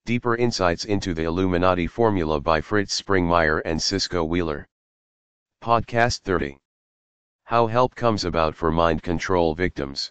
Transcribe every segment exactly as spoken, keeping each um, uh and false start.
Deeper insights into the Illuminati formula by Fritz Springmeier and Cisco Wheeler. Podcast thirty. How help comes about for mind control victims.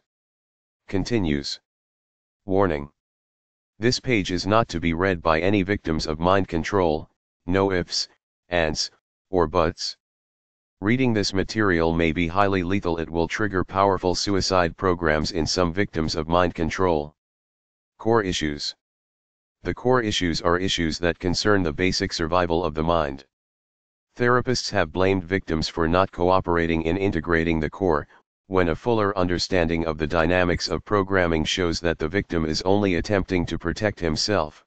Continues. Warning. This page is not to be read by any victims of mind control, no ifs, ands, or buts. Reading this material may be highly lethal. It will trigger powerful suicide programs in some victims of mind control. Core issues. The core issues are issues that concern the basic survival of the mind. Therapists have blamed victims for not cooperating in integrating the core, when a fuller understanding of the dynamics of programming shows that the victim is only attempting to protect himself.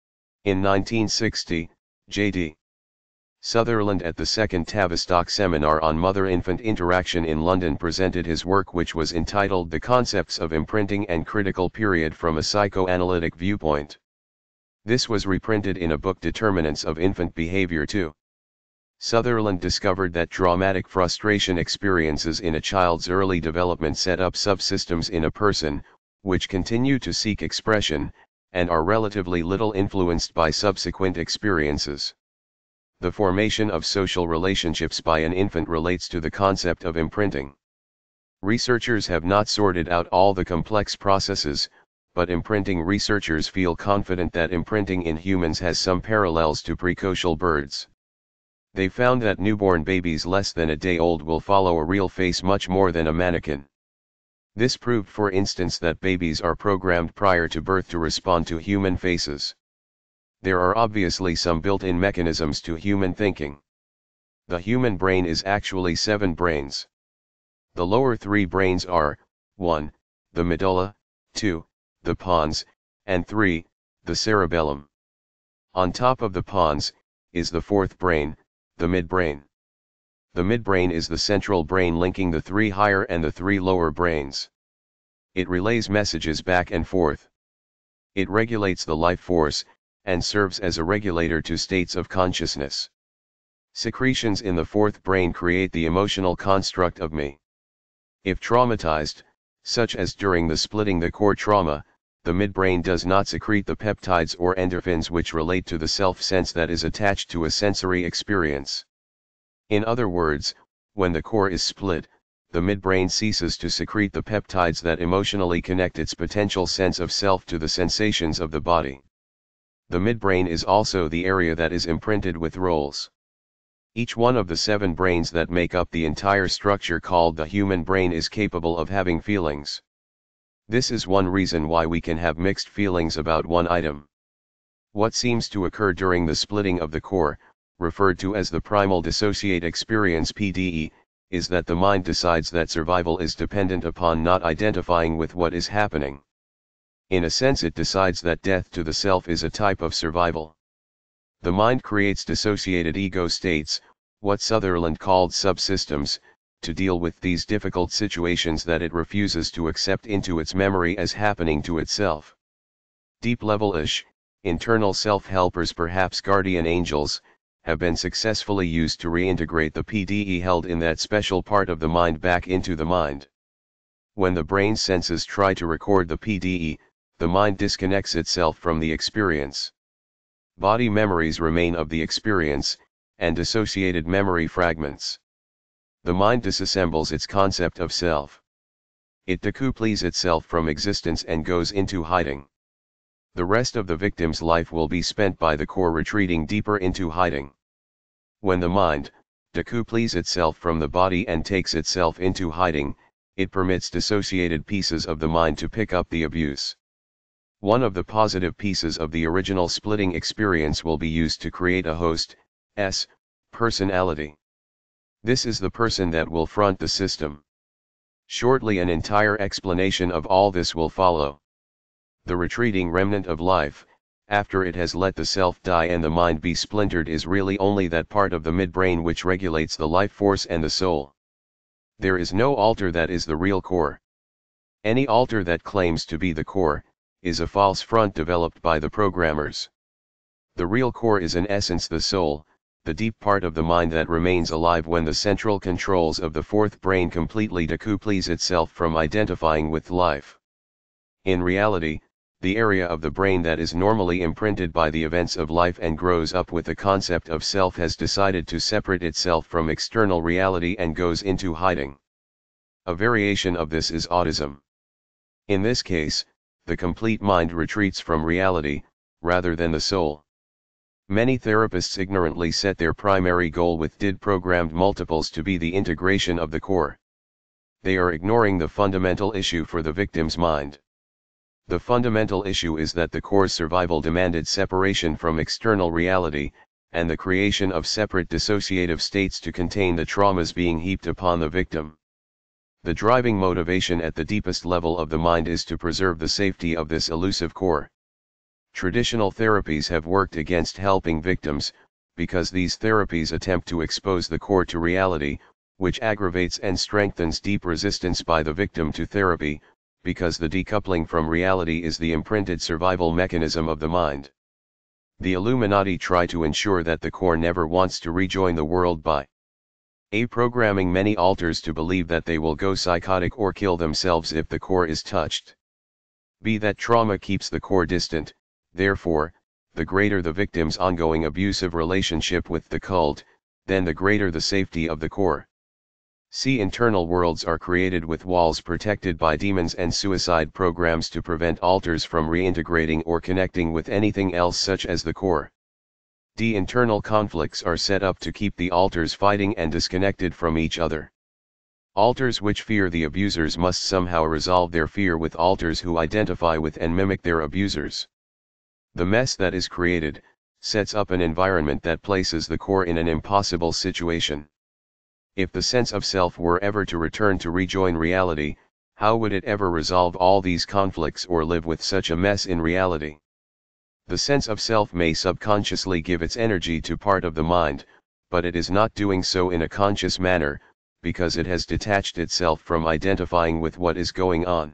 In nineteen sixty, J D Sutherland at the second Tavistock Seminar on Mother-Infant Interaction in London presented his work, which was entitled The Concepts of Imprinting and Critical Period from a Psychoanalytic Viewpoint. This was reprinted in a book, Determinants of Infant Behavior two. Sutherland discovered that traumatic frustration experiences in a child's early development set up subsystems in a person, which continue to seek expression, and are relatively little influenced by subsequent experiences. The formation of social relationships by an infant relates to the concept of imprinting. Researchers have not sorted out all the complex processes, but imprinting researchers feel confident that imprinting in humans has some parallels to precocial birds. They found that newborn babies less than a day old will follow a real face much more than a mannequin. This proved, for instance, that babies are programmed prior to birth to respond to human faces. There are obviously some built-in mechanisms to human thinking. The human brain is actually seven brains. The lower three brains are, one. The medulla, two. The pons, and three. The cerebellum. On top of the pons, is the fourth brain, the midbrain. The midbrain is the central brain linking the three higher and the three lower brains. It relays messages back and forth. It regulates the life force, and serves as a regulator to states of consciousness. Secretions in the fourth brain create the emotional construct of me. If traumatized, such as during the splitting the core trauma, the midbrain does not secrete the peptides or endorphins which relate to the self-sense that is attached to a sensory experience. In other words, when the core is split, the midbrain ceases to secrete the peptides that emotionally connect its potential sense of self to the sensations of the body. The midbrain is also the area that is imprinted with roles. Each one of the seven brains that make up the entire structure called the human brain is capable of having feelings. This is one reason why we can have mixed feelings about one item. What seems to occur during the splitting of the core, referred to as the primal dissociate experience P D E, is that the mind decides that survival is dependent upon not identifying with what is happening. In a sense, it decides that death to the self is a type of survival. The mind creates dissociated ego states, what Sutherland called subsystems, to deal with these difficult situations that it refuses to accept into its memory as happening to itself. Deep-level-ish, internal self-helpers, perhaps guardian angels, have been successfully used to reintegrate the P D E held in that special part of the mind back into the mind. When the brain's senses try to record the P D E, the mind disconnects itself from the experience. Body memories remain of the experience, and dissociated memory fragments. The mind disassembles its concept of self. It decouples itself from existence and goes into hiding. The rest of the victim's life will be spent by the core retreating deeper into hiding. When the mind decouples itself from the body and takes itself into hiding, it permits dissociated pieces of the mind to pick up the abuse. One of the positive pieces of the original splitting experience will be used to create a host's personality. This is the person that will front the system. Shortly, an entire explanation of all this will follow. The retreating remnant of life, after it has let the self die and the mind be splintered, is really only that part of the midbrain which regulates the life force and the soul. There is no alter that is the real core. Any alter that claims to be the core, is a false front developed by the programmers. The real core is in essence the soul, the deep part of the mind that remains alive when the central controls of the fourth brain completely decouples itself from identifying with life. In reality, the area of the brain that is normally imprinted by the events of life and grows up with the concept of self, has decided to separate itself from external reality and goes into hiding. A variation of this is autism. In this case, the complete mind retreats from reality, rather than the soul. Many therapists ignorantly set their primary goal with D I D-programmed multiples to be the integration of the core. They are ignoring the fundamental issue for the victim's mind. The fundamental issue is that the core's survival demanded separation from external reality, and the creation of separate dissociative states to contain the traumas being heaped upon the victim. The driving motivation at the deepest level of the mind is to preserve the safety of this elusive core. Traditional therapies have worked against helping victims, because these therapies attempt to expose the core to reality, which aggravates and strengthens deep resistance by the victim to therapy, because the decoupling from reality is the imprinted survival mechanism of the mind. The Illuminati try to ensure that the core never wants to rejoin the world by A. Programming many alters to believe that they will go psychotic or kill themselves if the core is touched. B. That trauma keeps the core distant, therefore, the greater the victim's ongoing abusive relationship with the cult, then the greater the safety of the core. C. Internal worlds are created with walls protected by demons and suicide programs to prevent alters from reintegrating or connecting with anything else such as the core. D. Internal conflicts are set up to keep the alters fighting and disconnected from each other. Alters which fear the abusers must somehow resolve their fear with alters who identify with and mimic their abusers. The mess that is created sets up an environment that places the core in an impossible situation. If the sense of self were ever to return to rejoin reality, how would it ever resolve all these conflicts or live with such a mess in reality? The sense of self may subconsciously give its energy to part of the mind, but it is not doing so in a conscious manner, because it has detached itself from identifying with what is going on.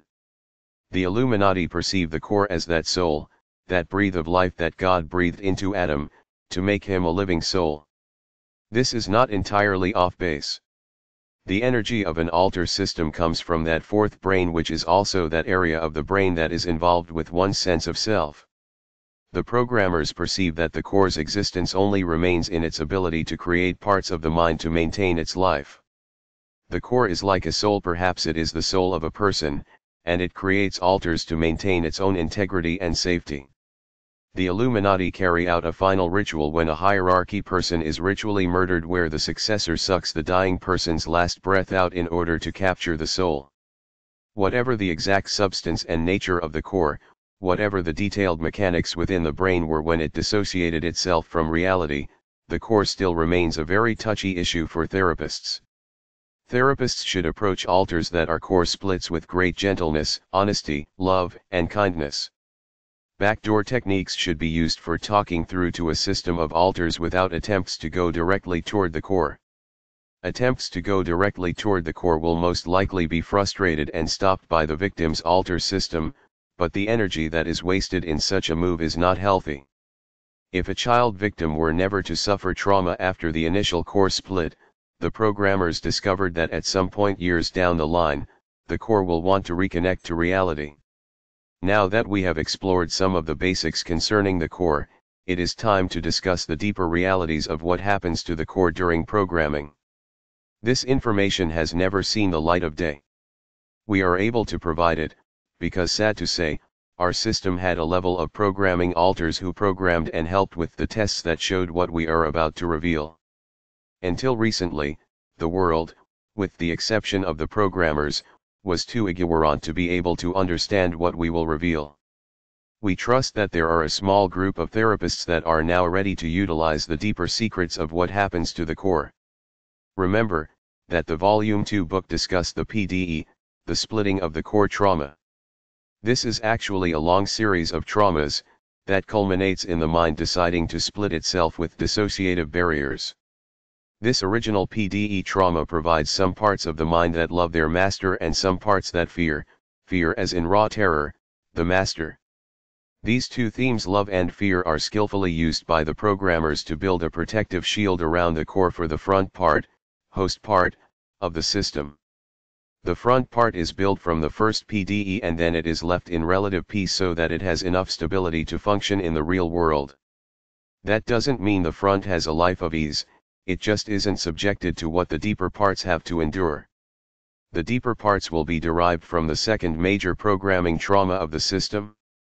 The Illuminati perceive the core as that soul, that breath of life that God breathed into Adam, to make him a living soul. This is not entirely off base. The energy of an alter system comes from that fourth brain, which is also that area of the brain that is involved with one's sense of self. The programmers perceive that the core's existence only remains in its ability to create parts of the mind to maintain its life. The core is like a soul, perhaps it is the soul of a person, and it creates alters to maintain its own integrity and safety. The Illuminati carry out a final ritual when a hierarchy person is ritually murdered, where the successor sucks the dying person's last breath out in order to capture the soul. Whatever the exact substance and nature of the core, whatever the detailed mechanics within the brain were when it dissociated itself from reality, the core still remains a very touchy issue for therapists. Therapists should approach alters that are core splits with great gentleness, honesty, love, and kindness. Backdoor techniques should be used for talking through to a system of alters without attempts to go directly toward the core. Attempts to go directly toward the core will most likely be frustrated and stopped by the victim's alter system, but the energy that is wasted in such a move is not healthy. If a child victim were never to suffer trauma after the initial core split, the programmers discovered that at some point years down the line, the core will want to reconnect to reality. Now that we have explored some of the basics concerning the core, it is time to discuss the deeper realities of what happens to the core during programming. This information has never seen the light of day. We are able to provide it, because sad to say, our system had a level of programming alters who programmed and helped with the tests that showed what we are about to reveal. Until recently, the world, with the exception of the programmers, was too ignorant to be able to understand what we will reveal. We trust that there are a small group of therapists that are now ready to utilize the deeper secrets of what happens to the core. Remember, that the Volume two book discussed the P D E, the splitting of the core trauma. This is actually a long series of traumas, that culminates in the mind deciding to split itself with dissociative barriers. This original P D E trauma provides some parts of the mind that love their master and some parts that fear, fear as in raw terror, the master. These two themes, love and fear, are skillfully used by the programmers to build a protective shield around the core for the front part, host part, of the system. The front part is built from the first P D E and then it is left in relative peace so that it has enough stability to function in the real world. That doesn't mean the front has a life of ease, it just isn't subjected to what the deeper parts have to endure. The deeper parts will be derived from the second major programming trauma of the system.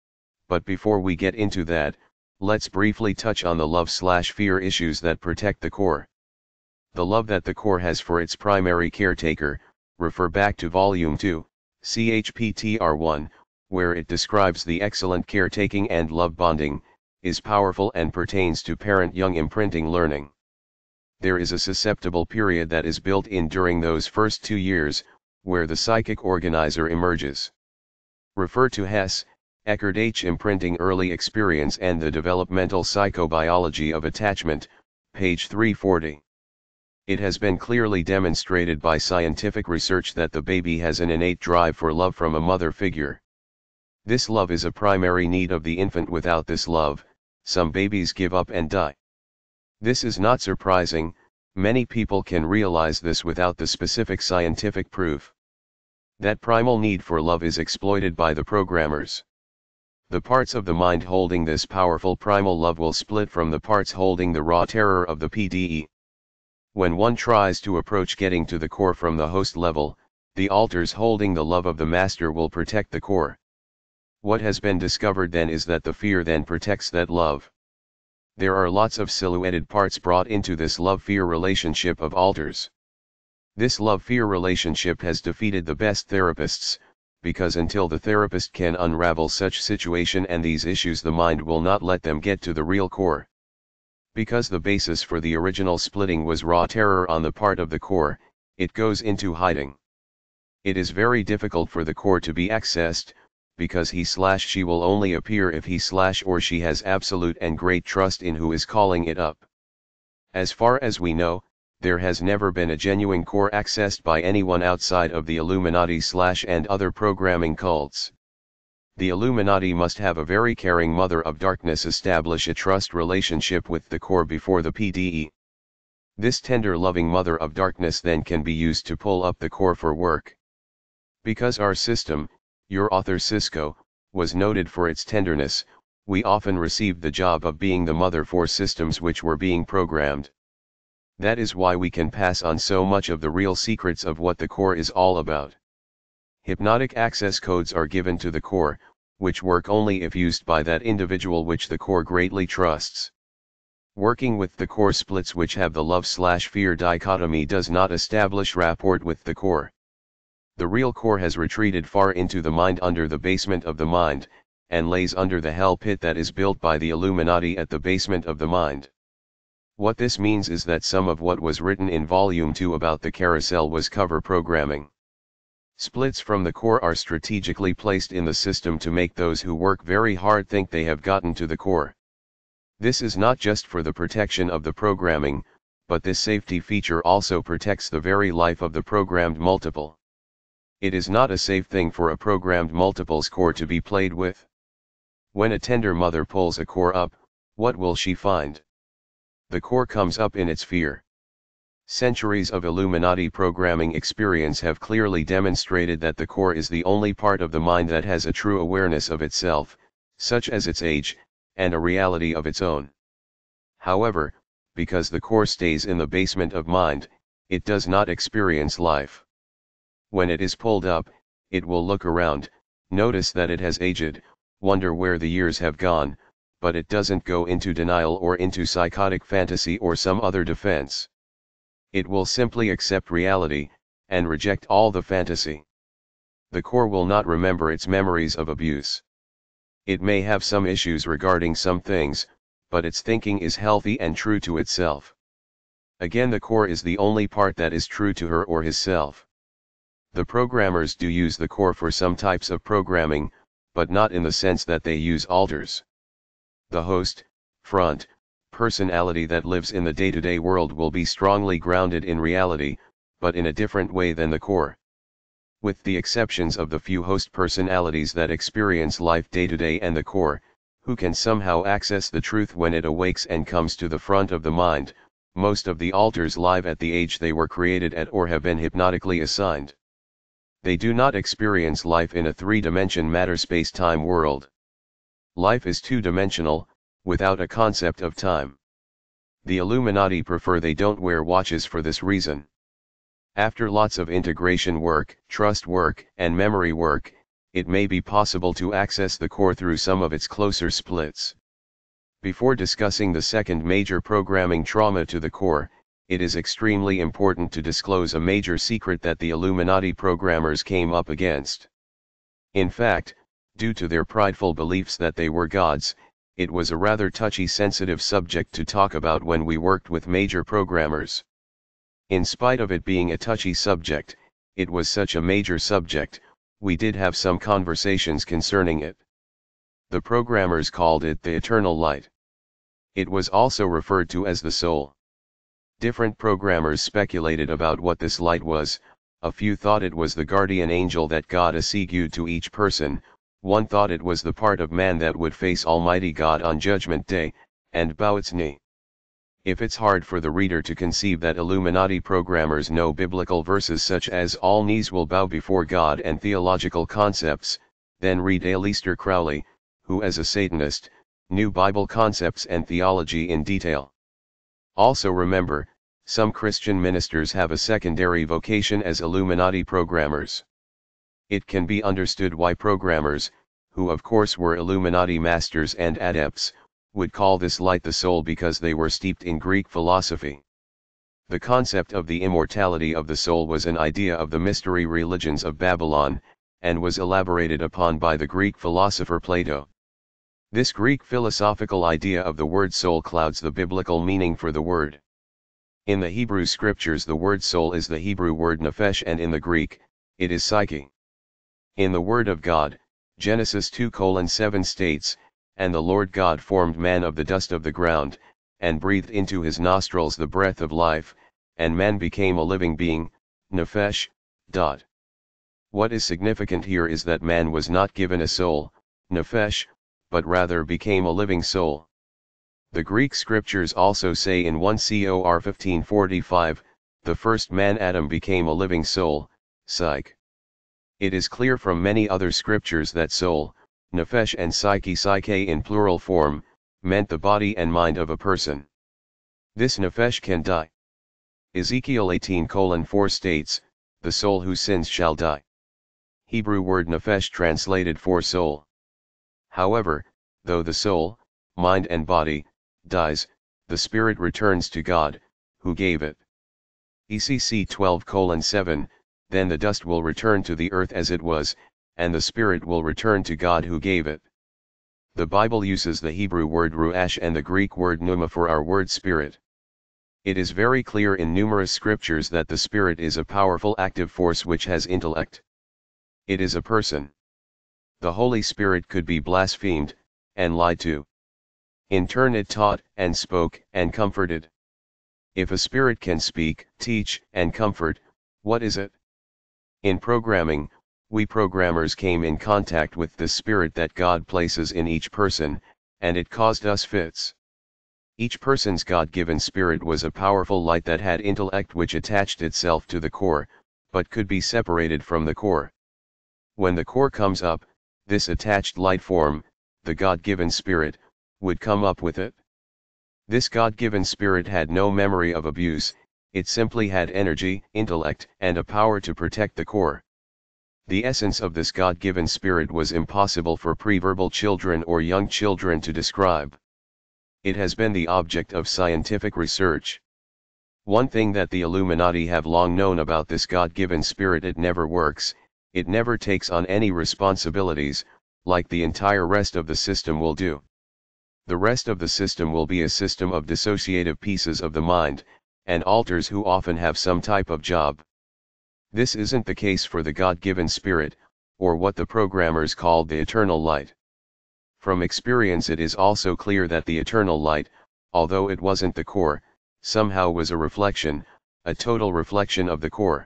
But before we get into that, let's briefly touch on the love-slash-fear issues that protect the core. The love that the core has for its primary caretaker, refer back to Volume two, C H P T R one, where it describes the excellent caretaking and love bonding, is powerful and pertains to parent-young imprinting learning. There is a susceptible period that is built in during those first two years, where the psychic organizer emerges. Refer to Hess, Eckhart H. Imprinting Early Experience and the Developmental Psychobiology of Attachment, page three forty. It has been clearly demonstrated by scientific research that the baby has an innate drive for love from a mother figure. This love is a primary need of the infant. Without this love, some babies give up and die. This is not surprising, many people can realize this without the specific scientific proof. That primal need for love is exploited by the programmers. The parts of the mind holding this powerful primal love will split from the parts holding the raw terror of the P D E. When one tries to approach getting to the core from the host level, the altars holding the love of the master will protect the core. What has been discovered then is that the fear then protects that love. There are lots of silhouetted parts brought into this love-fear relationship of altars. This love-fear relationship has defeated the best therapists, because until the therapist can unravel such situation and these issues, the mind will not let them get to the real core. Because the basis for the original splitting was raw terror on the part of the core, it goes into hiding. It is very difficult for the core to be accessed, because he slash she will only appear if he slash or she has absolute and great trust in who is calling it up. As far as we know, there has never been a genuine core accessed by anyone outside of the Illuminati slash and other programming cults. The Illuminati must have a very caring mother of darkness establish a trust relationship with the core before the P D E. This tender loving mother of darkness then can be used to pull up the core for work. Because our system, your author Cisco, was noted for its tenderness, we often received the job of being the mother for systems which were being programmed. That is why we can pass on so much of the real secrets of what the core is all about. Hypnotic access codes are given to the core, which work only if used by that individual which the core greatly trusts. Working with the core splits which have the love-slash-fear dichotomy does not establish rapport with the core. The real core has retreated far into the mind under the basement of the mind, and lays under the hell pit that is built by the Illuminati at the basement of the mind. What this means is that some of what was written in Volume two about the carousel was cover programming. Splits from the core are strategically placed in the system to make those who work very hard think they have gotten to the core. This is not just for the protection of the programming, but this safety feature also protects the very life of the programmed multiple. It is not a safe thing for a programmed multiple's core to be played with. When a tender mother pulls a core up, what will she find? The core comes up in its fear. Centuries of Illuminati programming experience have clearly demonstrated that the core is the only part of the mind that has a true awareness of itself, such as its age, and a reality of its own. However, because the core stays in the basement of mind, it does not experience life. When it is pulled up, it will look around, notice that it has aged, wonder where the years have gone, but it doesn't go into denial or into psychotic fantasy or some other defense. It will simply accept reality, and reject all the fantasy. The core will not remember its memories of abuse. It may have some issues regarding some things, but its thinking is healthy and true to itself. Again, the core is the only part that is true to her or himself. The programmers do use the core for some types of programming, but not in the sense that they use altars. The host, front, personality that lives in the day-to-day world will be strongly grounded in reality, but in a different way than the core. With the exceptions of the few host personalities that experience life day-to-day and the core, who can somehow access the truth when it awakes and comes to the front of the mind, most of the altars live at the age they were created at or have been hypnotically assigned. They do not experience life in a three-dimension matter-space-time world. Life is two-dimensional, without a concept of time. The Illuminati prefer they don't wear watches for this reason. After lots of integration work, trust work, and memory work, it may be possible to access the core through some of its closer splits. Before discussing the second major programming trauma to the core, it is extremely important to disclose a major secret that the Illuminati programmers came up against. In fact, due to their prideful beliefs that they were gods, it was a rather touchy sensitive subject to talk about when we worked with major programmers. In spite of it being a touchy subject, it was such a major subject, we did have some conversations concerning it. The programmers called it the eternal light. It was also referred to as the soul. Different programmers speculated about what this light was. A few thought it was the guardian angel that God assigned to each person, one thought it was the part of man that would face Almighty God on Judgment Day, and bow its knee. If it's hard for the reader to conceive that Illuminati programmers know biblical verses such as all knees will bow before God and theological concepts, then read Aleister Crowley, who as a Satanist, knew Bible concepts and theology in detail. Also remember, some Christian ministers have a secondary vocation as Illuminati programmers. It can be understood why programmers, who of course were Illuminati masters and adepts, would call this light the soul because they were steeped in Greek philosophy. The concept of the immortality of the soul was an idea of the mystery religions of Babylon, and was elaborated upon by the Greek philosopher Plato. This Greek philosophical idea of the word soul clouds the biblical meaning for the word. In the Hebrew scriptures the word soul is the Hebrew word nephesh, and in the Greek, it is psyche. In the Word of God, Genesis two seven states, "And the Lord God formed man of the dust of the ground, and breathed into his nostrils the breath of life, and man became a living being, nephesh." Dot. What is significant here is that man was not given a soul, nephesh, but rather became a living soul. The Greek scriptures also say in First Cor fifteen forty-five, the first man Adam became a living soul, psyche. It is clear from many other scriptures that soul, nephesh, and psyche, psyche in plural form, meant the body and mind of a person. This nephesh can die. Ezekiel eighteen four states, "The soul who sins shall die." Hebrew word nephesh translated for soul. However, though the soul, mind and body, dies, the spirit returns to God, who gave it. E C C twelve seven, "Then the dust will return to the earth as it was, and the spirit will return to God who gave it." The Bible uses the Hebrew word ruach and the Greek word pneuma for our word spirit. It is very clear in numerous scriptures that the spirit is a powerful active force which has intellect. It is a person. The Holy Spirit could be blasphemed, and lied to. In turn it taught, and spoke, and comforted. If a spirit can speak, teach, and comfort, what is it? In programming, we programmers came in contact with the spirit that God places in each person, and it caused us fits. Each person's God-given spirit was a powerful light that had intellect which attached itself to the core, but could be separated from the core. When the core comes up, this attached light form, the God-given spirit, would come up with it. This God-given spirit had no memory of abuse, it simply had energy, intellect, and a power to protect the core. The essence of this God-given spirit was impossible for pre-verbal children or young children to describe. It has been the object of scientific research. One thing that the Illuminati have long known about this God-given spirit: it never works, it never takes on any responsibilities, like the entire rest of the system will do. The rest of the system will be a system of dissociative pieces of the mind, and alters who often have some type of job. This isn't the case for the God-given spirit, or what the programmers called the eternal light. From experience it is also clear that the eternal light, although it wasn't the core, somehow was a reflection, a total reflection of the core.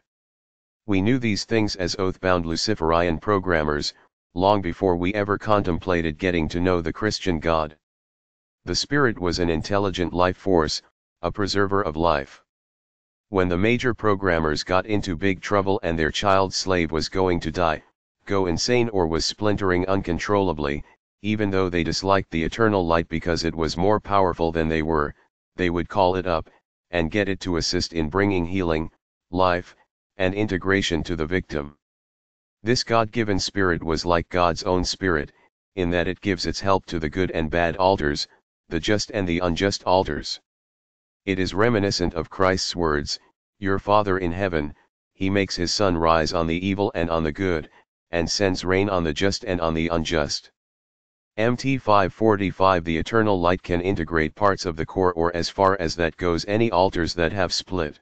We knew these things as oath-bound Luciferian programmers, long before we ever contemplated getting to know the Christian God. The spirit was an intelligent life force, a preserver of life. When the major programmers got into big trouble and their child slave was going to die, go insane, or was splintering uncontrollably, even though they disliked the eternal light because it was more powerful than they were, they would call it up, and get it to assist in bringing healing, life, and integration to the victim. This God-given spirit was like God's own spirit, in that it gives its help to the good and bad altars, the just and the unjust altars. It is reminiscent of Christ's words, "Your Father in heaven, he makes his sun rise on the evil and on the good, and sends rain on the just and on the unjust." M T five forty-five The eternal light can integrate parts of the core, or as far as that goes any altars that have split.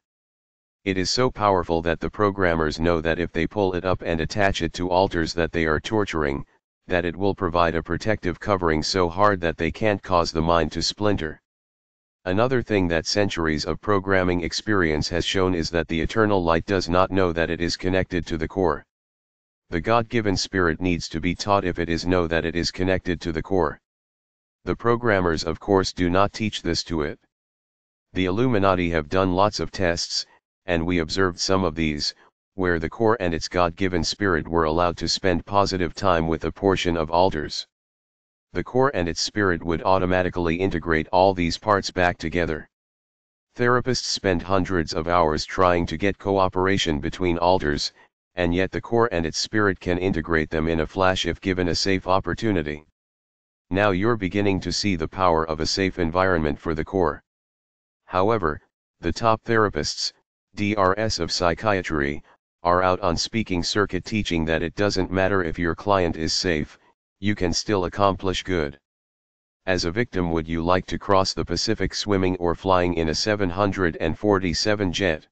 It is so powerful that the programmers know that if they pull it up and attach it to altars that they are torturing, that it will provide a protective covering so hard that they can't cause the mind to splinter. Another thing that centuries of programming experience has shown is that the eternal light does not know that it is connected to the core. The God-given spirit needs to be taught if it is know that it is connected to the core. The programmers of course do not teach this to it. The Illuminati have done lots of tests, and we observed some of these, where the core and its God-given spirit were allowed to spend positive time with a portion of altars. The core and its spirit would automatically integrate all these parts back together. Therapists spend hundreds of hours trying to get cooperation between altars, and yet the core and its spirit can integrate them in a flash if given a safe opportunity. Now you're beginning to see the power of a safe environment for the core. However, the top therapists, D Rs of psychiatry, are out on speaking circuit teaching that it doesn't matter if your client is safe, you can still accomplish good. As a victim, would you like to cross the Pacific swimming or flying in a seven forty-seven jet?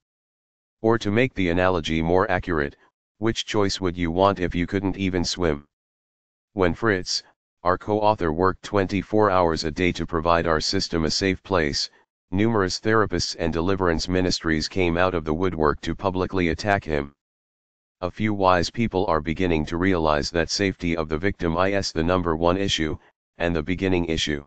Or to make the analogy more accurate, which choice would you want if you couldn't even swim? When Fritz, our co-author, worked twenty-four hours a day to provide our system a safe place, numerous therapists and deliverance ministries came out of the woodwork to publicly attack him. A few wise people are beginning to realize that safety of the victim is the number one issue, and the beginning issue.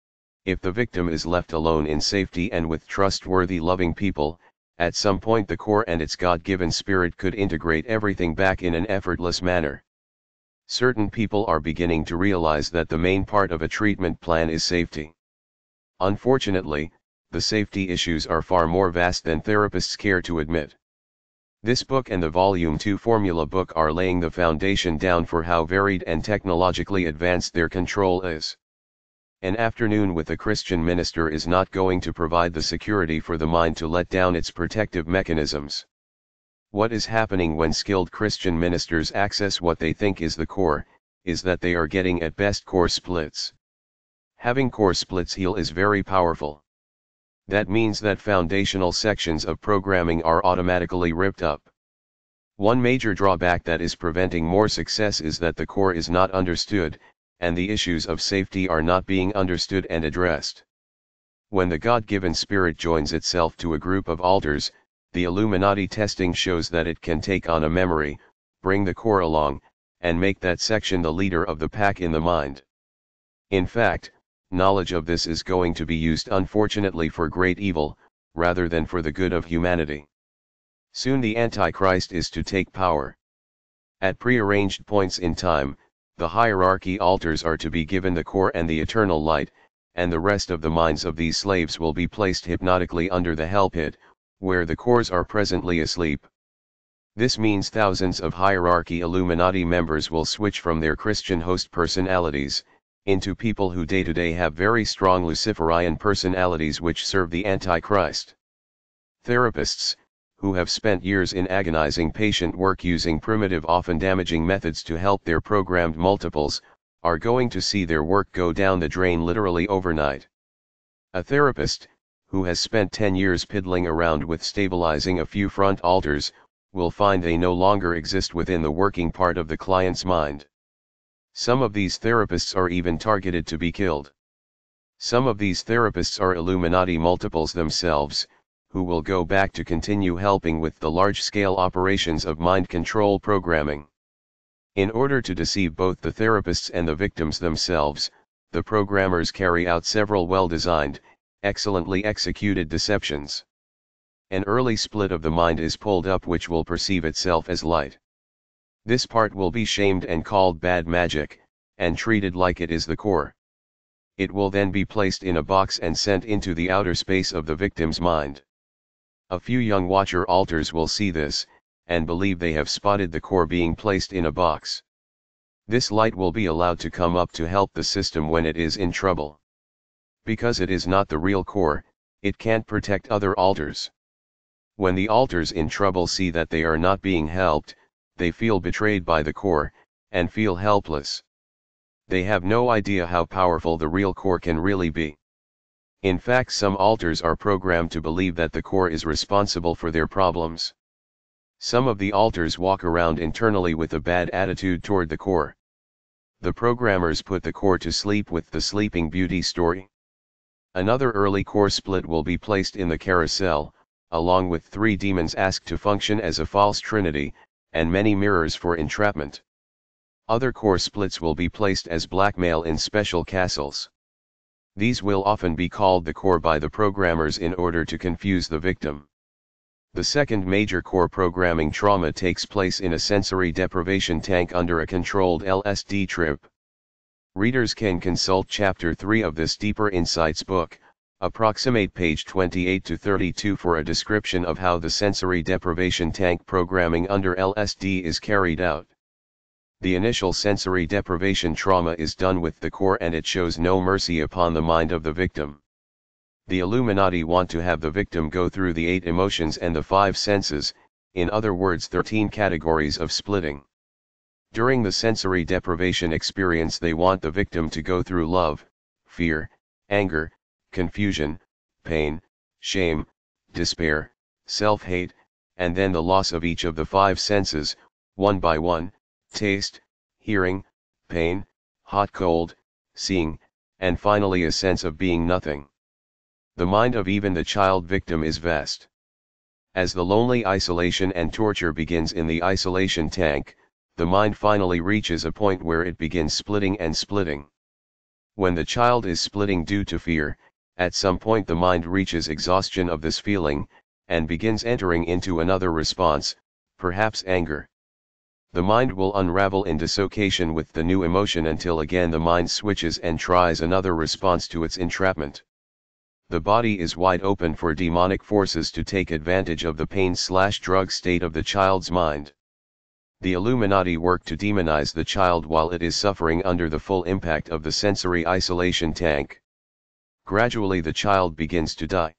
If the victim is left alone in safety and with trustworthy loving people, at some point the core and its God-given spirit could integrate everything back in an effortless manner. Certain people are beginning to realize that the main part of a treatment plan is safety. Unfortunately, the safety issues are far more vast than therapists care to admit. This book and the Volume two Formula book are laying the foundation down for how varied and technologically advanced their control is. An afternoon with a Christian minister is not going to provide the security for the mind to let down its protective mechanisms. What is happening when skilled Christian ministers access what they think is the core, is that they are getting at best core splits. Having core splits heal is very powerful. That means that foundational sections of programming are automatically ripped up. One major drawback that is preventing more success is that the core is not understood, and the issues of safety are not being understood and addressed. When the God-given spirit joins itself to a group of altars, the Illuminati testing shows that it can take on a memory, bring the core along, and make that section the leader of the pack in the mind. In fact, knowledge of this is going to be used unfortunately for great evil, rather than for the good of humanity. Soon the Antichrist is to take power. At prearranged points in time, the hierarchy altars are to be given the core and the eternal light, and the rest of the minds of these slaves will be placed hypnotically under the hell pit, where the cores are presently asleep. This means thousands of hierarchy Illuminati members will switch from their Christian host personalities, into people who day-to-day have very strong Luciferian personalities which serve the Antichrist. Therapists, who have spent years in agonizing patient work using primitive, often damaging methods to help their programmed multiples, are going to see their work go down the drain literally overnight. A therapist, who has spent ten years piddling around with stabilizing a few front altars, will find they no longer exist within the working part of the client's mind. Some of these therapists are even targeted to be killed. Some of these therapists are Illuminati multiples themselves, who will go back to continue helping with the large-scale operations of mind control programming. In order to deceive both the therapists and the victims themselves, the programmers carry out several well-designed, excellently executed deceptions. An early split of the mind is pulled up which will perceive itself as light. This part will be shamed and called bad magic, and treated like it is the core. It will then be placed in a box and sent into the outer space of the victim's mind. A few young watcher alters will see this, and believe they have spotted the core being placed in a box. This light will be allowed to come up to help the system when it is in trouble. Because it is not the real core, it can't protect other altars. When the altars in trouble see that they are not being helped, they feel betrayed by the core, and feel helpless. They have no idea how powerful the real core can really be. In fact, some altars are programmed to believe that the core is responsible for their problems. Some of the altars walk around internally with a bad attitude toward the core. The programmers put the core to sleep with the Sleeping Beauty story. Another early core split will be placed in the carousel, along with three demons asked to function as a false trinity, and many mirrors for entrapment. Other core splits will be placed as blackmail in special castles. These will often be called the core by the programmers in order to confuse the victim. The second major core programming trauma takes place in a sensory deprivation tank under a controlled L S D trip. Readers can consult Chapter three of this Deeper Insights book, approximate page twenty-eight to thirty-two, for a description of how the sensory deprivation tank programming under L S D is carried out. The initial sensory deprivation trauma is done with the core, and it shows no mercy upon the mind of the victim. The Illuminati want to have the victim go through the eight emotions and the five senses, in other words thirteen categories of splitting. During the sensory deprivation experience they want the victim to go through love, fear, anger, confusion, pain, shame, despair, self-hate, and then the loss of each of the five senses, one by one: taste, hearing, pain, hot-cold, seeing, and finally a sense of being nothing. The mind of even the child victim is vast. As the lonely isolation and torture begins in the isolation tank, the mind finally reaches a point where it begins splitting and splitting. When the child is splitting due to fear, at some point the mind reaches exhaustion of this feeling, and begins entering into another response, perhaps anger. The mind will unravel in dissociation with the new emotion until again the mind switches and tries another response to its entrapment. The body is wide open for demonic forces to take advantage of the pain-slash-drug state of the child's mind. The Illuminati work to demonize the child while it is suffering under the full impact of the sensory isolation tank. Gradually the child begins to die.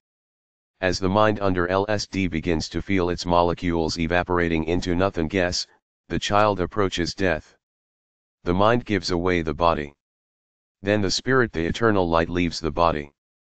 As the mind under L S D begins to feel its molecules evaporating into nothingness, the child approaches death. The mind gives away the body. Then the spirit, the eternal light, leaves the body.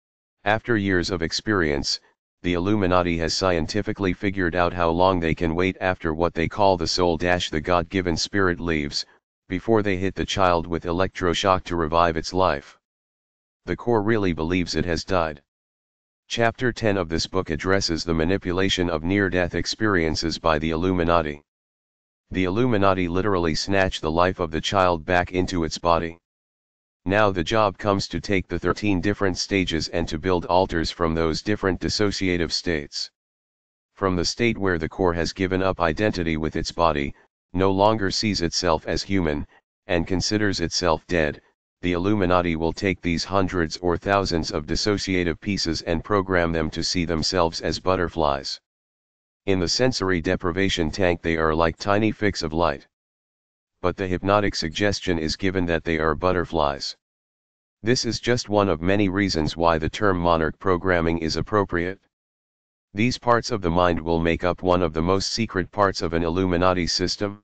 After years of experience, the Illuminati has scientifically figured out how long they can wait after what they call the soul dash, the God-given spirit, leaves, before they hit the child with electroshock to revive its life. The core really believes it has died. Chapter ten of this book addresses the manipulation of near-death experiences by the Illuminati. The Illuminati literally snatch the life of the child back into its body. Now the job comes to take the thirteen different stages and to build altars from those different dissociative states. From the state where the core has given up identity with its body, no longer sees itself as human, and considers itself dead, the Illuminati will take these hundreds or thousands of dissociative pieces and program them to see themselves as butterflies. In the sensory deprivation tank they are like tiny flecks of light. But the hypnotic suggestion is given that they are butterflies. This is just one of many reasons why the term monarch programming is appropriate. These parts of the mind will make up one of the most secret parts of an Illuminati system.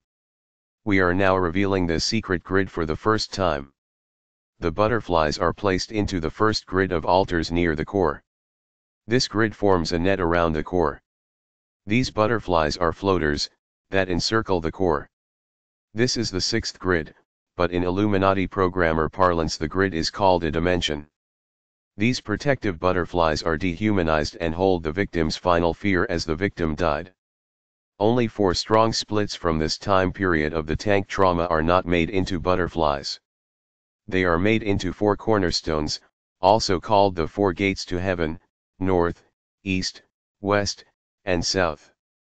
We are now revealing the secret grid for the first time. The butterflies are placed into the first grid of altars near the core. This grid forms a net around the core. These butterflies are floaters, that encircle the core. This is the sixth grid, but in Illuminati programmer parlance the grid is called a dimension. These protective butterflies are dehumanized and hold the victim's final fear as the victim died. Only four strong splits from this time period of the tank trauma are not made into butterflies. They are made into four cornerstones, also called the four gates to heaven: north, east, west, and south.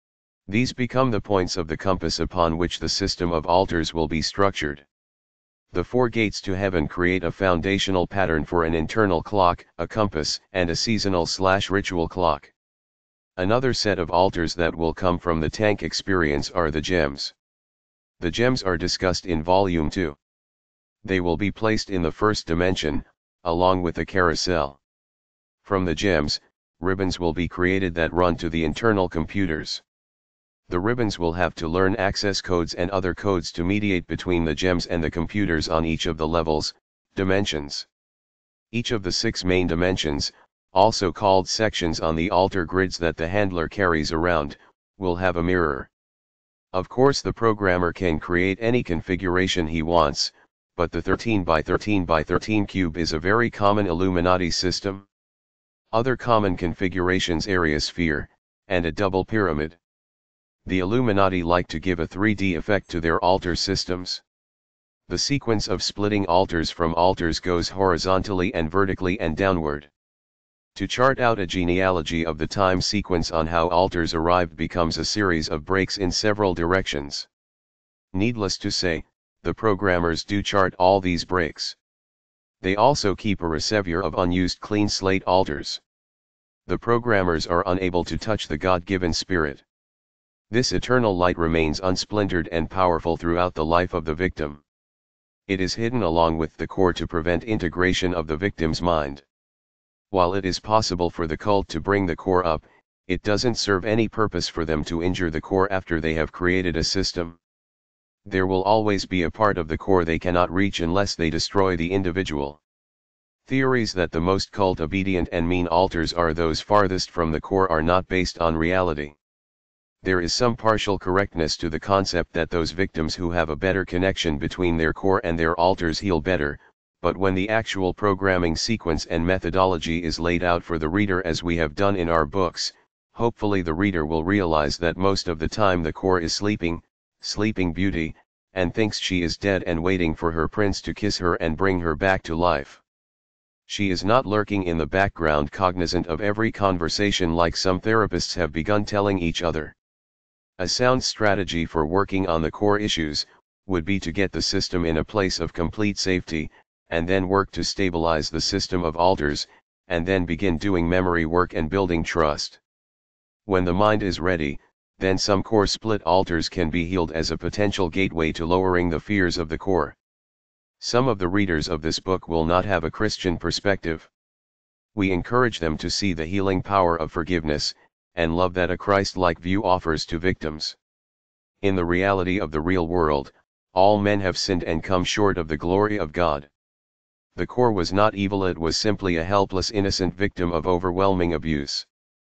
These become the points of the compass upon which the system of altars will be structured. The four gates to heaven create a foundational pattern for an internal clock, a compass, and a seasonal slash ritual clock. Another set of altars that will come from the tank experience are the gems. The gems are discussed in Volume two. They will be placed in the first dimension, along with the carousel. From the gems, ribbons will be created that run to the internal computers. The ribbons will have to learn access codes and other codes to mediate between the gems and the computers on each of the levels, dimensions. Each of the six main dimensions, also called sections on the altar grids that the handler carries around, will have a mirror. Of course, the programmer can create any configuration he wants, but the thirteen by thirteen by thirteen cube is a very common Illuminati system. Other common configurations are a sphere, and a double pyramid. The Illuminati like to give a three D effect to their altar systems. The sequence of splitting altars from altars goes horizontally and vertically and downward. To chart out a genealogy of the time sequence on how altars arrived becomes a series of breaks in several directions. Needless to say, the programmers do chart all these breaks. They also keep a reservoir of unused clean slate altars. The programmers are unable to touch the God-given spirit. This eternal light remains unsplintered and powerful throughout the life of the victim. It is hidden along with the core to prevent integration of the victim's mind. While it is possible for the cult to bring the core up, it doesn't serve any purpose for them to injure the core after they have created a system. There will always be a part of the core they cannot reach unless they destroy the individual. Theories that the most cult-obedient and mean altars are those farthest from the core are not based on reality. There is some partial correctness to the concept that those victims who have a better connection between their core and their altars heal better, but when the actual programming sequence and methodology is laid out for the reader as we have done in our books, hopefully the reader will realize that most of the time the core is sleeping, sleeping beauty, and thinks she is dead and waiting for her prince to kiss her and bring her back to life. She is not lurking in the background cognizant of every conversation like some therapists have begun telling each other. A sound strategy for working on the core issues would be to get the system in a place of complete safety, and then work to stabilize the system of altars, and then begin doing memory work and building trust. When the mind is ready, then some core split altars can be healed as a potential gateway to lowering the fears of the core. Some of the readers of this book will not have a Christian perspective. We encourage them to see the healing power of forgiveness, and love that a Christ-like view offers to victims. In the reality of the real world, all men have sinned and come short of the glory of God. The core was not evil, it was simply a helpless innocent victim of overwhelming abuse.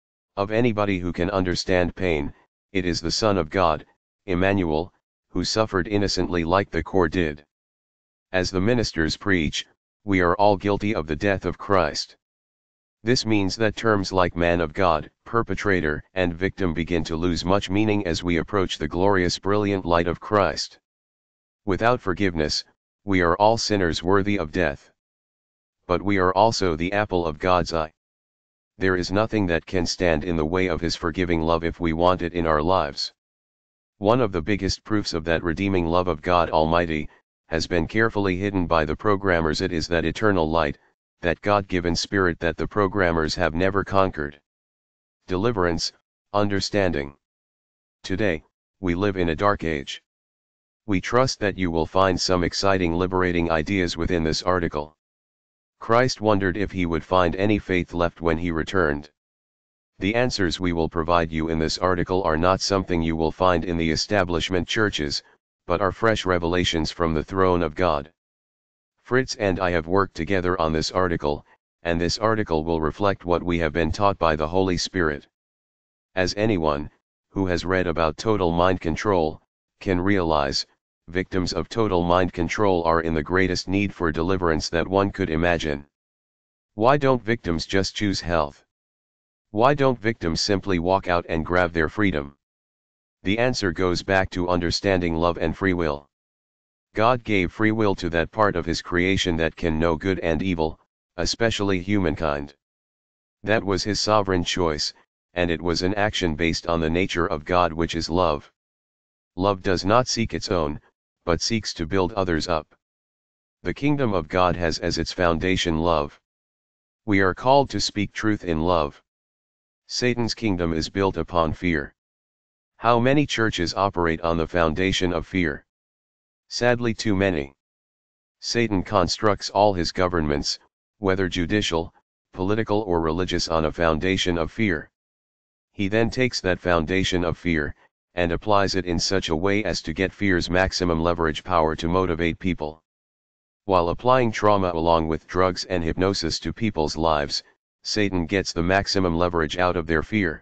Of anybody who can understand pain, it is the Son of God, Emmanuel, who suffered innocently like the core did. As the ministers preach, we are all guilty of the death of Christ. This means that terms like man of God, perpetrator, and victim begin to lose much meaning as we approach the glorious brilliant light of Christ. Without forgiveness, we are all sinners worthy of death. But we are also the apple of God's eye. There is nothing that can stand in the way of His forgiving love if we want it in our lives. One of the biggest proofs of that redeeming love of God Almighty has been carefully hidden by the programmers. It is that eternal light, that God-given spirit that the programmers have never conquered. Deliverance, understanding. Today, we live in a dark age. We trust that you will find some exciting liberating ideas within this article. Christ wondered if he would find any faith left when he returned. The answers we will provide you in this article are not something you will find in the establishment churches, but are fresh revelations from the throne of God. Fritz and I have worked together on this article, and this article will reflect what we have been taught by the Holy Spirit. As anyone, who has read about total mind control, can realize, victims of total mind control are in the greatest need for deliverance that one could imagine. Why don't victims just choose health? Why don't victims simply walk out and grab their freedom? The answer goes back to understanding love and free will. God gave free will to that part of His creation that can know good and evil, especially humankind. That was His sovereign choice, and it was an action based on the nature of God, which is love. Love does not seek its own, but seeks to build others up. The kingdom of God has as its foundation love. We are called to speak truth in love. Satan's kingdom is built upon fear. How many churches operate on the foundation of fear? Sadly, too many. Satan constructs all his governments, whether judicial, political or religious, on a foundation of fear. He then takes that foundation of fear, and applies it in such a way as to get fear's maximum leverage power to motivate people. While applying trauma along with drugs and hypnosis to people's lives, Satan gets the maximum leverage out of their fear.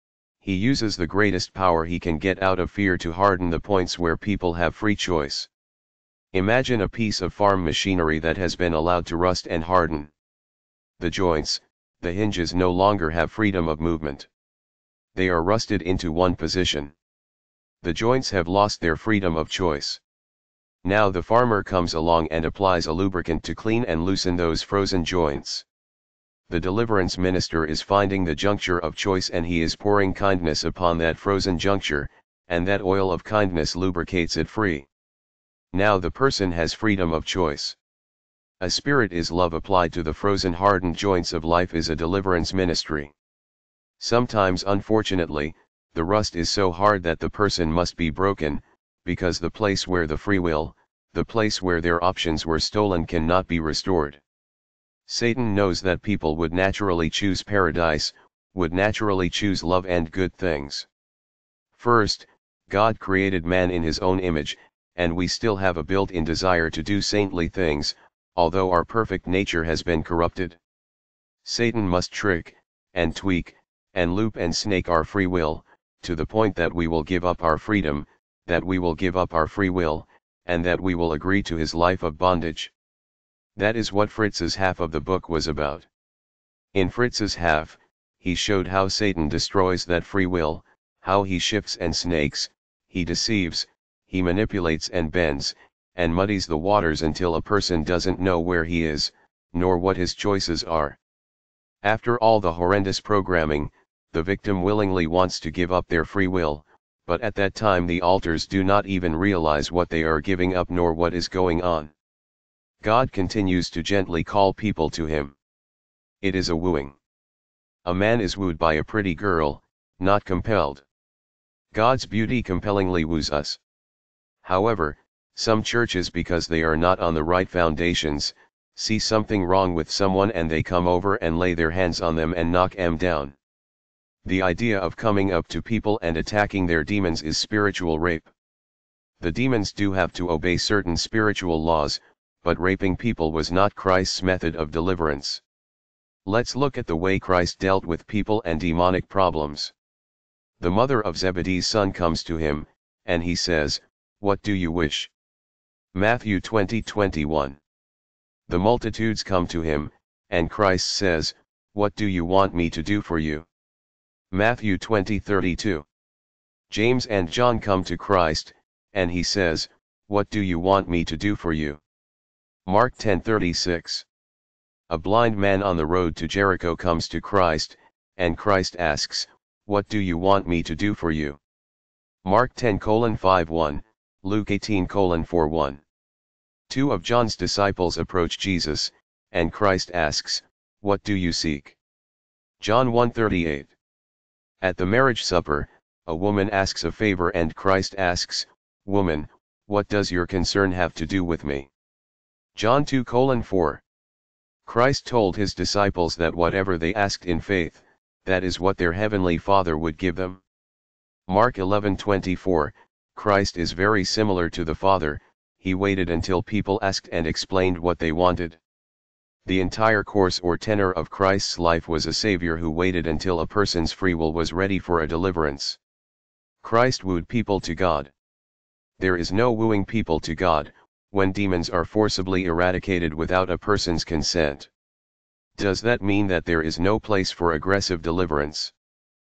He uses the greatest power he can get out of fear to harden the points where people have free choice. Imagine a piece of farm machinery that has been allowed to rust and harden. The joints, the hinges, no longer have freedom of movement. They are rusted into one position. The joints have lost their freedom of choice. Now the farmer comes along and applies a lubricant to clean and loosen those frozen joints. The deliverance minister is finding the juncture of choice, and he is pouring kindness upon that frozen juncture, and that oil of kindness lubricates it free. Now the person has freedom of choice. A spirit is love applied to the frozen, hardened joints of life is a deliverance ministry. Sometimes, unfortunately, the rust is so hard that the person must be broken, because the place where the free will, the place where their options were stolen, cannot be restored. Satan knows that people would naturally choose paradise, would naturally choose love and good things. First, God created man in his own image, and we still have a built-in desire to do saintly things, although our perfect nature has been corrupted. Satan must trick, and tweak, and loop and snake our free will, to the point that we will give up our freedom, that we will give up our free will, and that we will agree to his life of bondage. That is what Fritz's half of the book was about. In Fritz's half, he showed how Satan destroys that free will, how he shifts and snakes, he deceives, he manipulates and bends, and muddies the waters until a person doesn't know where he is, nor what his choices are. After all the horrendous programming, the victim willingly wants to give up their free will, but at that time the altars do not even realize what they are giving up nor what is going on. God continues to gently call people to him. It is a wooing. A man is wooed by a pretty girl, not compelled. God's beauty compellingly woos us. However, some churches, because they are not on the right foundations, see something wrong with someone and they come over and lay their hands on them and knock them down. The idea of coming up to people and attacking their demons is spiritual rape. The demons do have to obey certain spiritual laws, but raping people was not Christ's method of deliverance. Let's look at the way Christ dealt with people and demonic problems. The mother of Zebedee's son comes to him, and he says, "What do you wish?" Matthew twenty twenty-one. The multitudes come to him, and Christ says, "What do you want me to do for you?" Matthew twenty thirty-two. James and John come to Christ, and he says, "What do you want me to do for you?" Mark ten thirty-six. A blind man on the road to Jericho comes to Christ, and Christ asks, "What do you want me to do for you?" Mark ten fifty-one, Luke eighteen forty-one. Two of John's disciples approach Jesus, and Christ asks, "What do you seek?" John one thirty-eight. At the marriage supper, a woman asks a favor and Christ asks, "Woman, what does your concern have to do with me?" John two four. Christ told his disciples that whatever they asked in faith, that is what their heavenly Father would give them. Mark eleven twenty-four, Christ is very similar to the Father, he waited until people asked and explained what they wanted. The entire course or tenor of Christ's life was a Savior who waited until a person's free will was ready for a deliverance. Christ wooed people to God. There is no wooing people to God when demons are forcibly eradicated without a person's consent. Does that mean that there is no place for aggressive deliverance?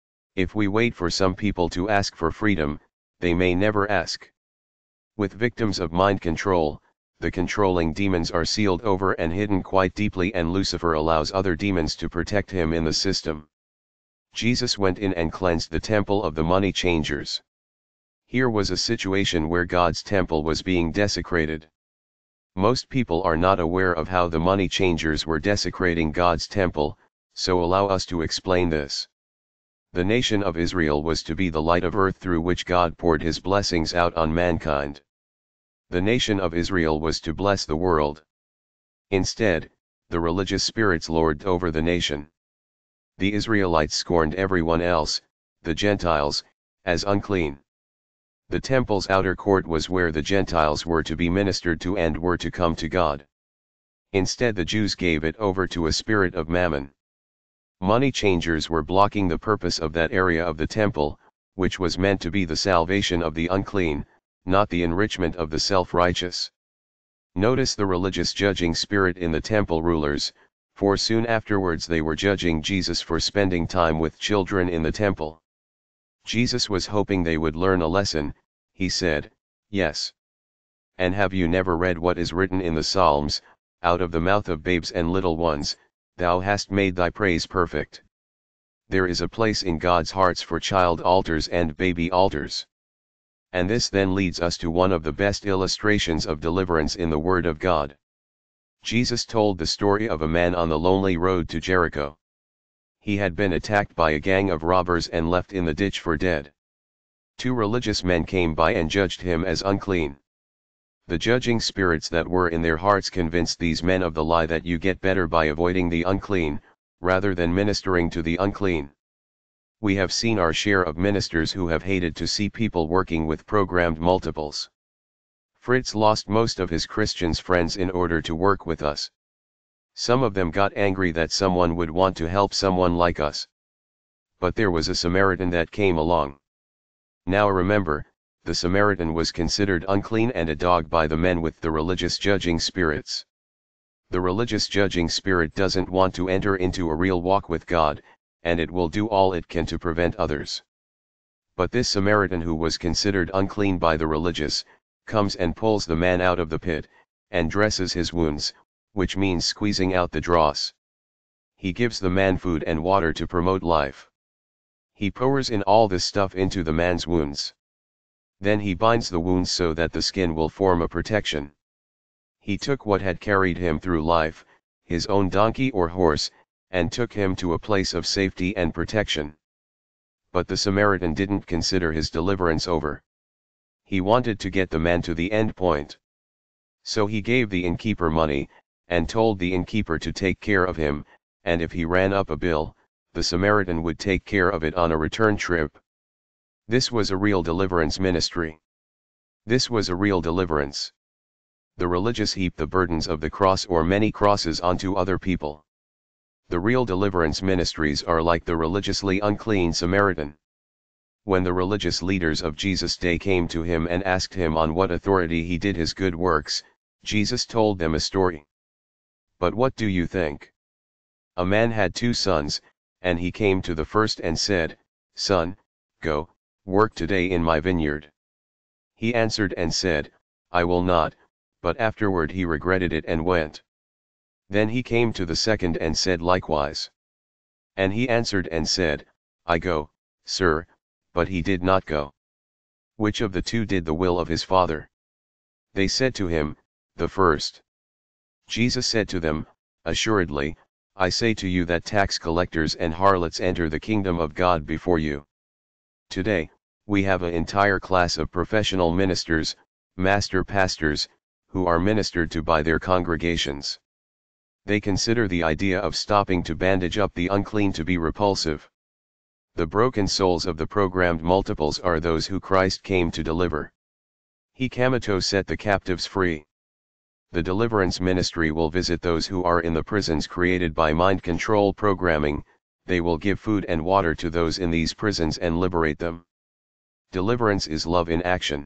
If we wait for some people to ask for freedom, they may never ask. With victims of mind control, the controlling demons are sealed over and hidden quite deeply, and Lucifer allows other demons to protect him in the system. Jesus went in and cleansed the temple of the money changers. Here was a situation where God's temple was being desecrated. Most people are not aware of how the money changers were desecrating God's temple, so allow us to explain this. The nation of Israel was to be the light of earth through which God poured his blessings out on mankind. The nation of Israel was to bless the world. Instead, the religious spirits lorded over the nation. The Israelites scorned everyone else, the Gentiles, as unclean. The temple's outer court was where the Gentiles were to be ministered to and were to come to God. Instead, the Jews gave it over to a spirit of mammon. Money changers were blocking the purpose of that area of the temple, which was meant to be the salvation of the unclean, not the enrichment of the self-righteous. Notice the religious judging spirit in the temple rulers, for soon afterwards they were judging Jesus for spending time with children in the temple. Jesus was hoping they would learn a lesson. He said, "Yes. And have you never read what is written in the Psalms, out of the mouth of babes and little ones, thou hast made thy praise perfect." There is a place in God's hearts for child altars and baby altars. And this then leads us to one of the best illustrations of deliverance in the Word of God. Jesus told the story of a man on the lonely road to Jericho. He had been attacked by a gang of robbers and left in the ditch for dead. Two religious men came by and judged him as unclean. The judging spirits that were in their hearts convinced these men of the lie that you get better by avoiding the unclean, rather than ministering to the unclean. We have seen our share of ministers who have hated to see people working with programmed multiples. Fritz lost most of his Christian friends in order to work with us. Some of them got angry that someone would want to help someone like us. But there was a Samaritan that came along. Now remember, the Samaritan was considered unclean and a dog by the men with the religious judging spirits. The religious judging spirit doesn't want to enter into a real walk with God, and it will do all it can to prevent others. But this Samaritan, who was considered unclean by the religious, comes and pulls the man out of the pit, and dresses his wounds, which means squeezing out the dross. He gives the man food and water to promote life. He pours in all this stuff into the man's wounds. Then he binds the wounds so that the skin will form a protection. He took what had carried him through life, his own donkey or horse, and took him to a place of safety and protection. But the Samaritan didn't consider his deliverance over. He wanted to get the man to the end point. So he gave the innkeeper money, and told the innkeeper to take care of him, and if he ran up a bill, the Samaritan would take care of it on a return trip. This was a real deliverance ministry. This was a real deliverance. The religious heap the burdens of the cross or many crosses onto other people. The real deliverance ministries are like the religiously unclean Samaritan. When the religious leaders of Jesus' day came to him and asked him on what authority he did his good works, Jesus told them a story. But what do you think? A man had two sons, and he came to the first and said, "Son, go, work today in my vineyard." He answered and said, "I will not," but afterward he regretted it and went. Then he came to the second and said likewise. And he answered and said, "I go, sir," but he did not go. Which of the two did the will of his father? They said to him, "The first." Jesus said to them, "Assuredly, I say to you that tax collectors and harlots enter the kingdom of God before you." Today, we have an entire class of professional ministers, master pastors, who are ministered to by their congregations. They consider the idea of stopping to bandage up the unclean to be repulsive. The broken souls of the programmed multiples are those who Christ came to deliver. He came to set the captives free. The deliverance ministry will visit those who are in the prisons created by mind control programming. They will give food and water to those in these prisons and liberate them. Deliverance is love in action.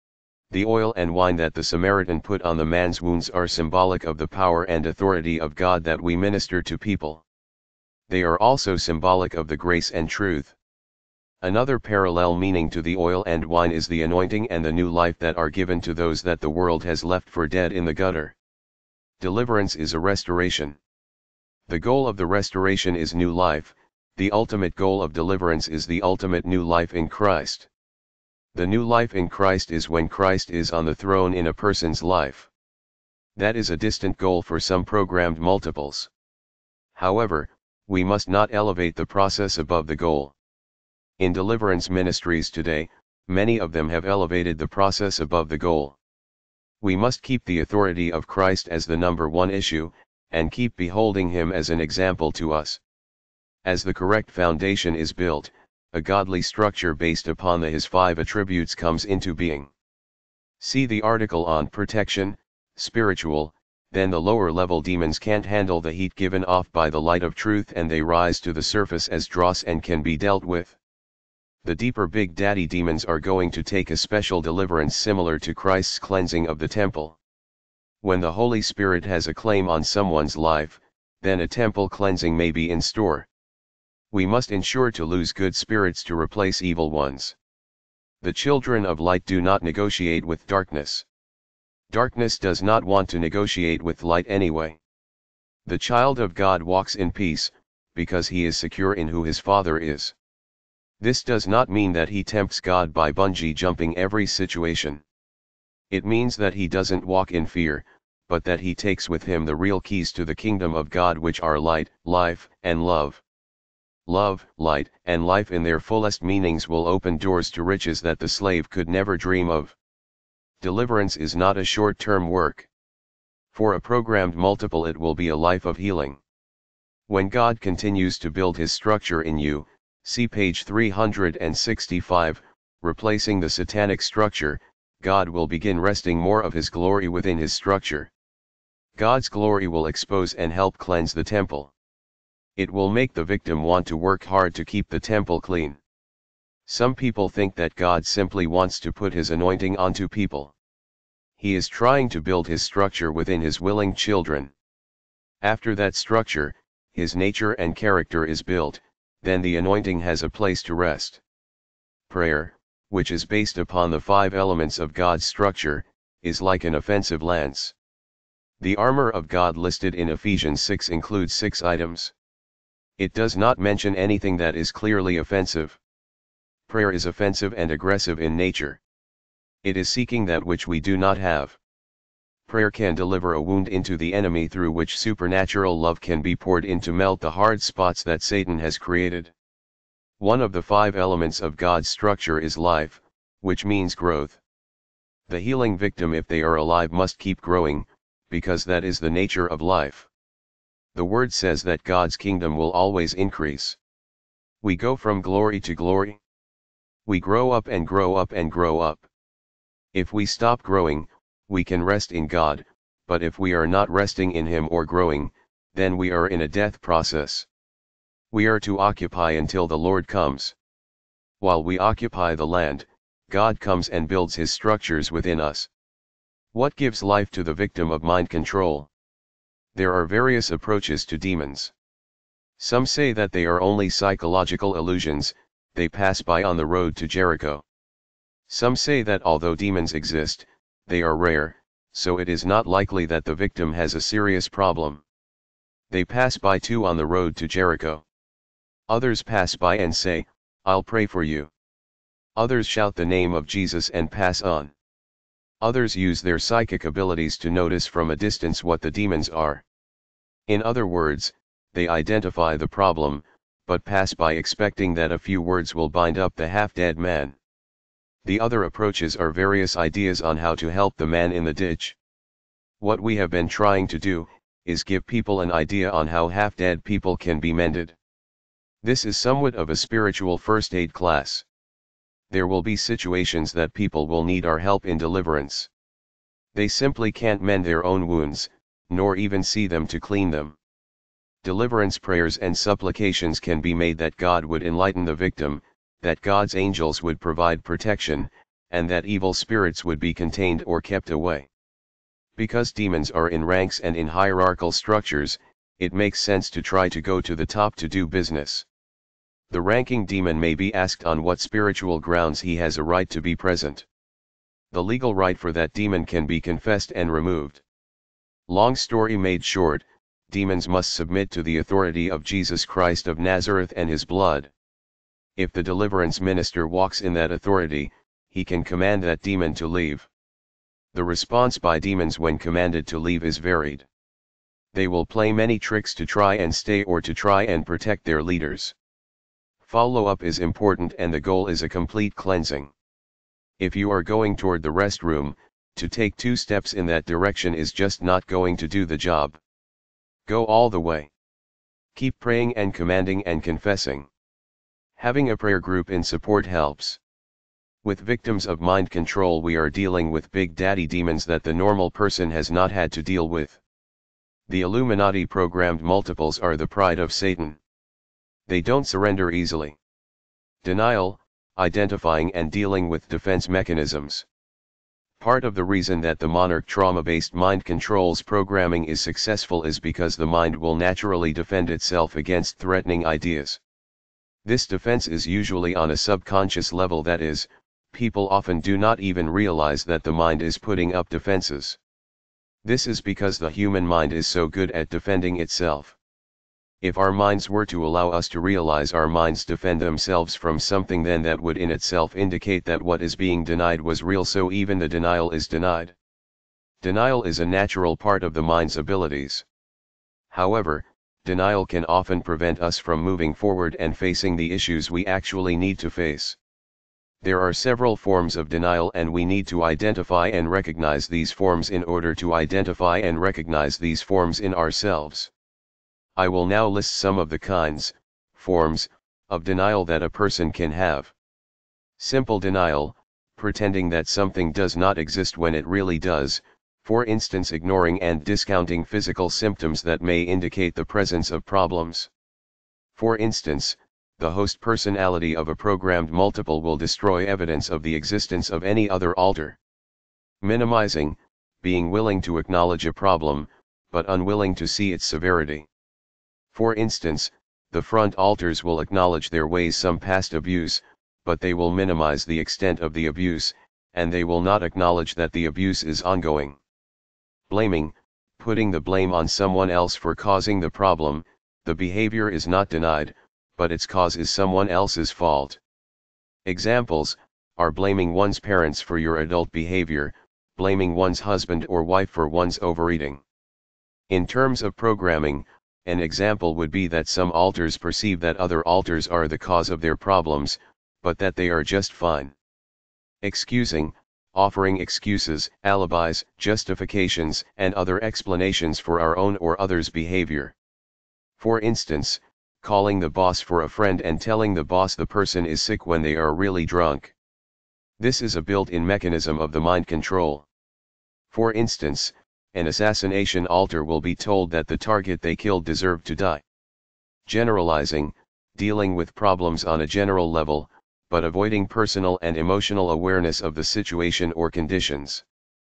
The oil and wine that the Samaritan put on the man's wounds are symbolic of the power and authority of God that we minister to people. They are also symbolic of the grace and truth. Another parallel meaning to the oil and wine is the anointing and the new life that are given to those that the world has left for dead in the gutter. Deliverance is a restoration. The goal of the restoration is new life, The ultimate goal of deliverance is the ultimate new life in Christ. The new life in Christ is when Christ is on the throne in a person's life. That is a distant goal for some programmed multiples. However, we must not elevate the process above the goal. In deliverance ministries today, many of them have elevated the process above the goal. We must keep the authority of Christ as the number one issue, and keep beholding him as an example to us. As the correct foundation is built, a godly structure based upon the his five attributes comes into being. See the article on protection, spiritual. Then the lower level demons can't handle the heat given off by the light of truth and they rise to the surface as dross and can be dealt with. The deeper Big Daddy demons are going to take a special deliverance similar to Christ's cleansing of the temple. When the Holy Spirit has a claim on someone's life, then a temple cleansing may be in store. We must ensure to lose good spirits to replace evil ones. The children of light do not negotiate with darkness. Darkness does not want to negotiate with light anyway. The child of God walks in peace, because he is secure in who his Father is. This does not mean that he tempts God by bungee jumping every situation. It means that he doesn't walk in fear, but that he takes with him the real keys to the kingdom of God, which are light, life, and love. Love, light, and life in their fullest meanings will open doors to riches that the slave could never dream of. Deliverance is not a short-term work. For a programmed multiple it will be a life of healing. When God continues to build his structure in you, see page three hundred sixty-five, replacing the satanic structure, God will begin resting more of his glory within his structure. God's glory will expose and help cleanse the temple. It will make the victim want to work hard to keep the temple clean. Some people think that God simply wants to put his anointing onto people. He is trying to build his structure within his willing children. After that structure, his nature and character is built, then the anointing has a place to rest. Prayer, which is based upon the five elements of God's structure, is like an offensive lance. The armor of God listed in Ephesians six includes six items. It does not mention anything that is clearly offensive. Prayer is offensive and aggressive in nature. It is seeking that which we do not have. Prayer can deliver a wound into the enemy through which supernatural love can be poured in to melt the hard spots that Satan has created. One of the five elements of God's structure is life, which means growth. The healing victim, if they are alive, must keep growing, because that is the nature of life. The word says that God's kingdom will always increase. We go from glory to glory. We grow up and grow up and grow up. If we stop growing, we can rest in God, but if we are not resting in him or growing, then we are in a death process. We are to occupy until the Lord comes. While we occupy the land, God comes and builds his structures within us. What gives life to the victim of mind control? There are various approaches to demons. Some say that they are only psychological illusions, they pass by on the road to Jericho. Some say that although demons exist, they are rare, so it is not likely that the victim has a serious problem. They pass by too on the road to Jericho. Others pass by and say, "I'll pray for you." Others shout the name of Jesus and pass on. Others use their psychic abilities to notice from a distance what the demons are. In other words, they identify the problem, but pass by expecting that a few words will bind up the half-dead man. The other approaches are various ideas on how to help the man in the ditch. What we have been trying to do, is give people an idea on how half-dead people can be mended. This is somewhat of a spiritual first aid class. There will be situations that people will need our help in deliverance. They simply can't mend their own wounds, nor even see them to clean them. Deliverance prayers and supplications can be made that God would enlighten the victim, that God's angels would provide protection, and that evil spirits would be contained or kept away. Because demons are in ranks and in hierarchical structures, it makes sense to try to go to the top to do business. The ranking demon may be asked on what spiritual grounds he has a right to be present. The legal right for that demon can be confessed and removed. Long story made short, demons must submit to the authority of Jesus Christ of Nazareth and his blood. If the deliverance minister walks in that authority, he can command that demon to leave. The response by demons when commanded to leave is varied. They will play many tricks to try and stay or to try and protect their leaders. Follow-up is important and the goal is a complete cleansing. If you are going toward the restroom, to take two steps in that direction is just not going to do the job. Go all the way. Keep praying and commanding and confessing. Having a prayer group in support helps. With victims of mind control, we are dealing with big daddy demons that the normal person has not had to deal with. The Illuminati programmed multiples are the pride of Satan. They don't surrender easily. Denial, identifying and dealing with defense mechanisms. Part of the reason that the monarch trauma-based mind controls programming is successful is because the mind will naturally defend itself against threatening ideas. This defense is usually on a subconscious level, that is, people often do not even realize that the mind is putting up defenses. This is because the human mind is so good at defending itself. If our minds were to allow us to realize our minds defend themselves from something, then that would in itself indicate that what is being denied was real, so even the denial is denied. Denial is a natural part of the mind's abilities. However, denial can often prevent us from moving forward and facing the issues we actually need to face. There are several forms of denial and we need to identify and recognize these forms in order to identify and recognize these forms in ourselves. I will now list some of the kinds, forms, of denial that a person can have. Simple denial, pretending that something does not exist when it really does, for instance ignoring and discounting physical symptoms that may indicate the presence of problems. For instance, the host personality of a programmed multiple will destroy evidence of the existence of any other alter. Minimizing, being willing to acknowledge a problem, but unwilling to see its severity. For instance, the front alters will acknowledge there was some past abuse, but they will minimize the extent of the abuse, and they will not acknowledge that the abuse is ongoing. Blaming, putting the blame on someone else for causing the problem. The behavior is not denied, but its cause is someone else's fault. Examples are blaming one's parents for your adult behavior, blaming one's husband or wife for one's overeating. In terms of programming, an example would be that some alters perceive that other alters are the cause of their problems, but that they are just fine. Excusing, offering excuses, alibis, justifications, and other explanations for our own or others' behavior. For instance, calling the boss for a friend and telling the boss the person is sick when they are really drunk. This is a built-in mechanism of the mind control. For instance, an assassination alter will be told that the target they killed deserved to die. Generalizing, dealing with problems on a general level, but avoiding personal and emotional awareness of the situation or conditions.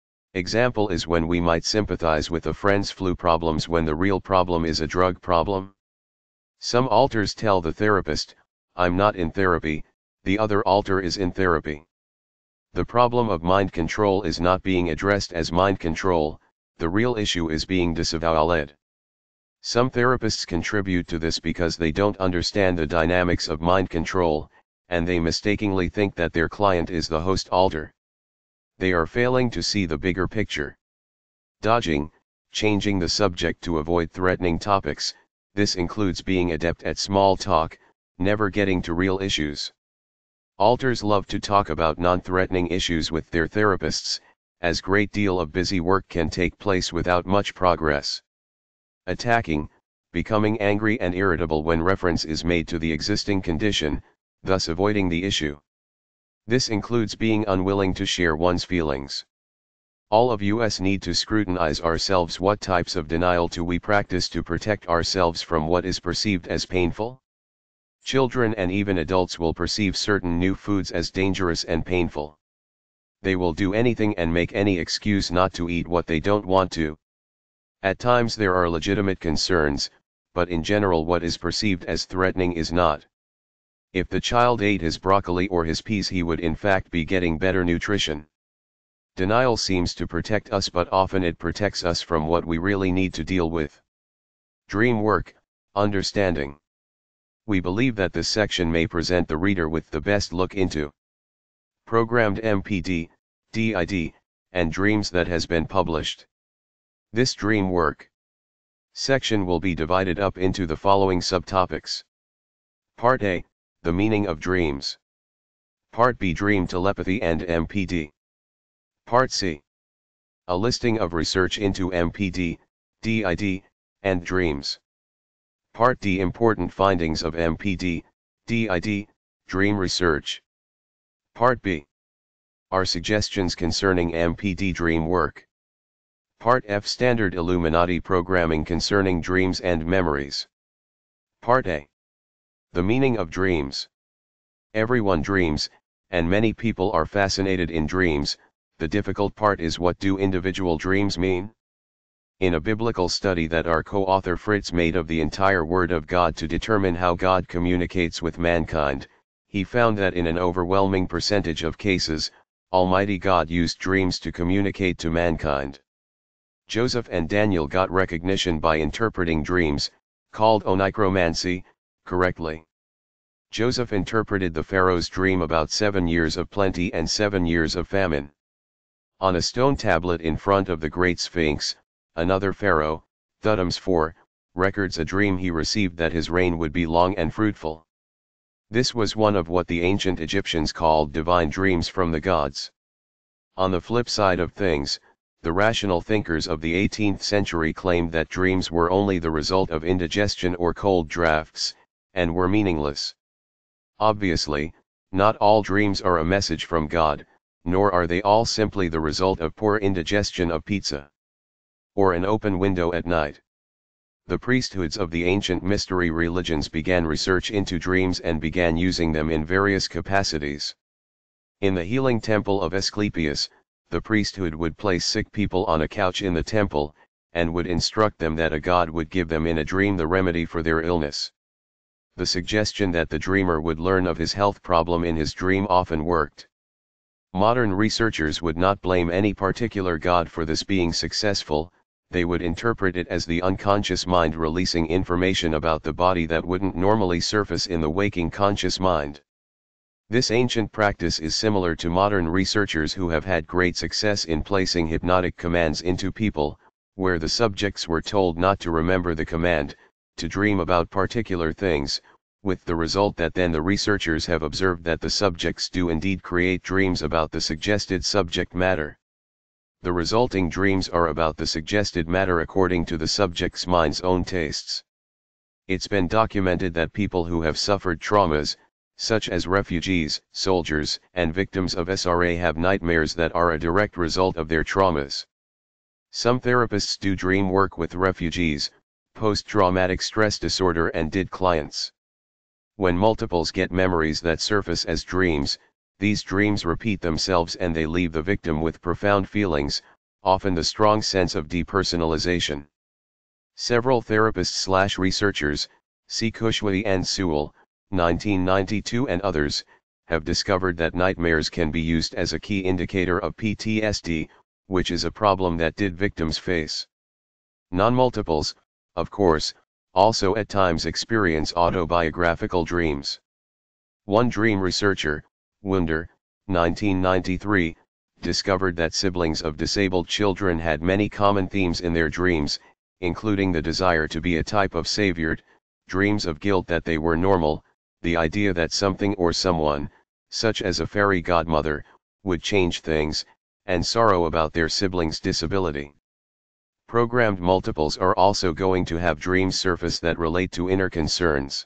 Example is when we might sympathize with a friend's flu problems when the real problem is a drug problem. Some alters tell the therapist, "I'm not in therapy," the other alter is in therapy. The problem of mind control is not being addressed as mind control, the real issue is being disavowed. Some therapists contribute to this because they don't understand the dynamics of mind control, and they mistakenly think that their client is the host alter. They are failing to see the bigger picture. Dodging, changing the subject to avoid threatening topics. This includes being adept at small talk, never getting to real issues. Alters love to talk about non-threatening issues with their therapists, as great deal of busy work can take place without much progress. Attacking, becoming angry and irritable when reference is made to the existing condition, thus avoiding the issue. This includes being unwilling to share one's feelings. All of us need to scrutinize ourselves. What types of denial do we practice to protect ourselves from what is perceived as painful? Children and even adults will perceive certain new foods as dangerous and painful. They will do anything and make any excuse not to eat what they don't want to. At times there are legitimate concerns, but in general what is perceived as threatening is not. If the child ate his broccoli or his peas, he would in fact be getting better nutrition. Denial seems to protect us, but often it protects us from what we really need to deal with. Dream work, understanding. We believe that this section may present the reader with the best look into programmed M P D, D I D, and dreams that has been published. This dream work section will be divided up into the following subtopics. Part A, the meaning of dreams. Part B, dream telepathy and M P D. Part C, a listing of research into M P D, D I D, and dreams. Part D, important findings of M P D, D I D, dream research. Part B, our suggestions concerning M P D dream work. Part F, standard Illuminati programming concerning dreams and memories. Part A, the meaning of dreams. Everyone dreams, and many people are fascinated in dreams. The difficult part is, what do individual dreams mean? In a biblical study that our co-author Fritz made of the entire Word of God to determine how God communicates with mankind, he found that in an overwhelming percentage of cases, Almighty God used dreams to communicate to mankind. Joseph and Daniel got recognition by interpreting dreams, called onychromancy, correctly. Joseph interpreted the Pharaoh's dream about seven years of plenty and seven years of famine. On a stone tablet in front of the Great Sphinx, another Pharaoh, Thutmose the fourth, records a dream he received that his reign would be long and fruitful. This was one of what the ancient Egyptians called divine dreams from the gods. On the flip side of things, the rational thinkers of the eighteenth century claimed that dreams were only the result of indigestion or cold drafts, and were meaningless. Obviously, not all dreams are a message from God, nor are they all simply the result of poor indigestion of pizza or an open window at night. The priesthoods of the ancient mystery religions began research into dreams and began using them in various capacities. In the healing temple of Asclepius, the priesthood would place sick people on a couch in the temple, and would instruct them that a god would give them in a dream the remedy for their illness. The suggestion that the dreamer would learn of his health problem in his dream often worked. Modern researchers would not blame any particular god for this being successful. They would interpret it as the unconscious mind releasing information about the body that wouldn't normally surface in the waking conscious mind. This ancient practice is similar to modern researchers who have had great success in placing hypnotic commands into people, where the subjects were told not to remember the command, to dream about particular things, with the result that then the researchers have observed that the subjects do indeed create dreams about the suggested subject matter. The resulting dreams are about the suggested matter according to the subject's mind's own tastes. It's been documented that people who have suffered traumas, such as refugees, soldiers, and victims of S R A, have nightmares that are a direct result of their traumas. Some therapists do dream work with refugees, post-traumatic stress disorder and D I D clients. When multiples get memories that surface as dreams, these dreams repeat themselves and they leave the victim with profound feelings, often the strong sense of depersonalization. Several therapists/researchers, Yahushuah and Sewell, nineteen ninety-two, and others, have discovered that nightmares can be used as a key indicator of P T S D, which is a problem that D I D victims face. Non-multiples, of course, also at times experience autobiographical dreams. One dream researcher, Wunder, nineteen ninety-three, discovered that siblings of disabled children had many common themes in their dreams, including the desire to be a type of savior, dreams of guilt that they were normal, the idea that something or someone, such as a fairy godmother, would change things, and sorrow about their siblings' disability. Programmed multiples are also going to have dreams surface that relate to inner concerns.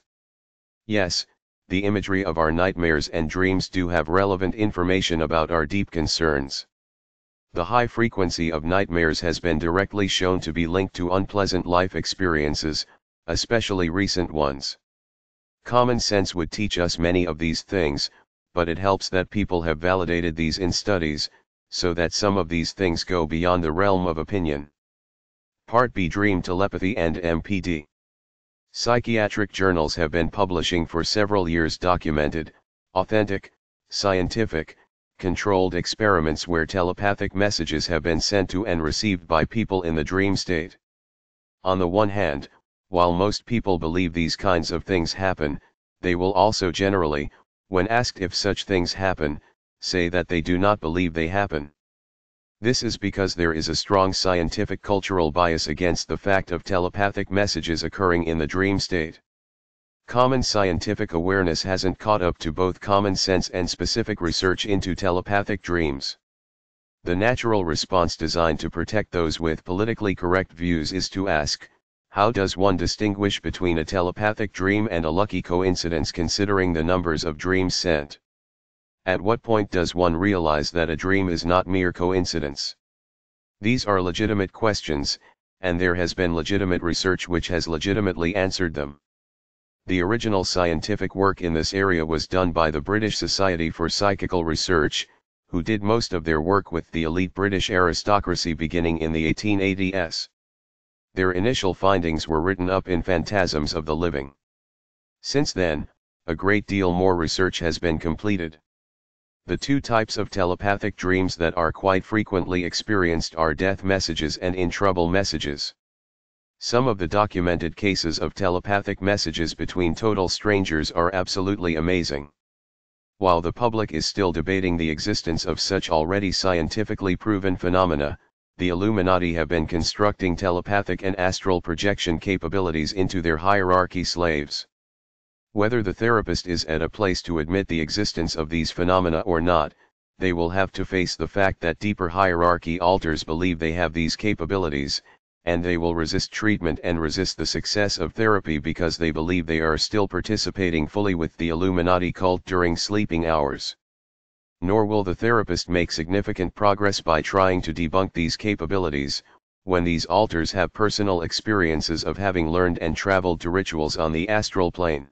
Yes, the imagery of our nightmares and dreams do have relevant information about our deep concerns. The high frequency of nightmares has been directly shown to be linked to unpleasant life experiences, especially recent ones. Common sense would teach us many of these things, but it helps that people have validated these in studies, so that some of these things go beyond the realm of opinion. Part B, dream telepathy and M P D. Psychiatric journals have been publishing for several years documented, authentic, scientific, controlled experiments where telepathic messages have been sent to and received by people in the dream state. On the one hand, While most people believe these kinds of things happen, they will also generally, when asked if such things happen, say that they do not believe they happen. This is because there is a strong scientific cultural bias against the fact of telepathic messages occurring in the dream state. Common scientific awareness hasn't caught up to both common sense and specific research into telepathic dreams. The natural response designed to protect those with politically correct views is to ask, how does one distinguish between a telepathic dream and a lucky coincidence considering the numbers of dreams sent? At what point does one realize that a dream is not mere coincidence? These are legitimate questions, and there has been legitimate research which has legitimately answered them. The original scientific work in this area was done by the British Society for Psychical Research, who did most of their work with the elite British aristocracy beginning in the eighteen eighties. Their initial findings were written up in Phantasms of the Living. Since then, a great deal more research has been completed. The two types of telepathic dreams that are quite frequently experienced are death messages and in trouble messages. Some of the documented cases of telepathic messages between total strangers are absolutely amazing. While the public is still debating the existence of such already scientifically proven phenomena, the Illuminati have been constructing telepathic and astral projection capabilities into their hierarchy slaves. Whether the therapist is at a place to admit the existence of these phenomena or not, they will have to face the fact that deeper hierarchy alters believe they have these capabilities, and they will resist treatment and resist the success of therapy because they believe they are still participating fully with the Illuminati cult during sleeping hours. Nor will the therapist make significant progress by trying to debunk these capabilities, when these alters have personal experiences of having learned and traveled to rituals on the astral plane.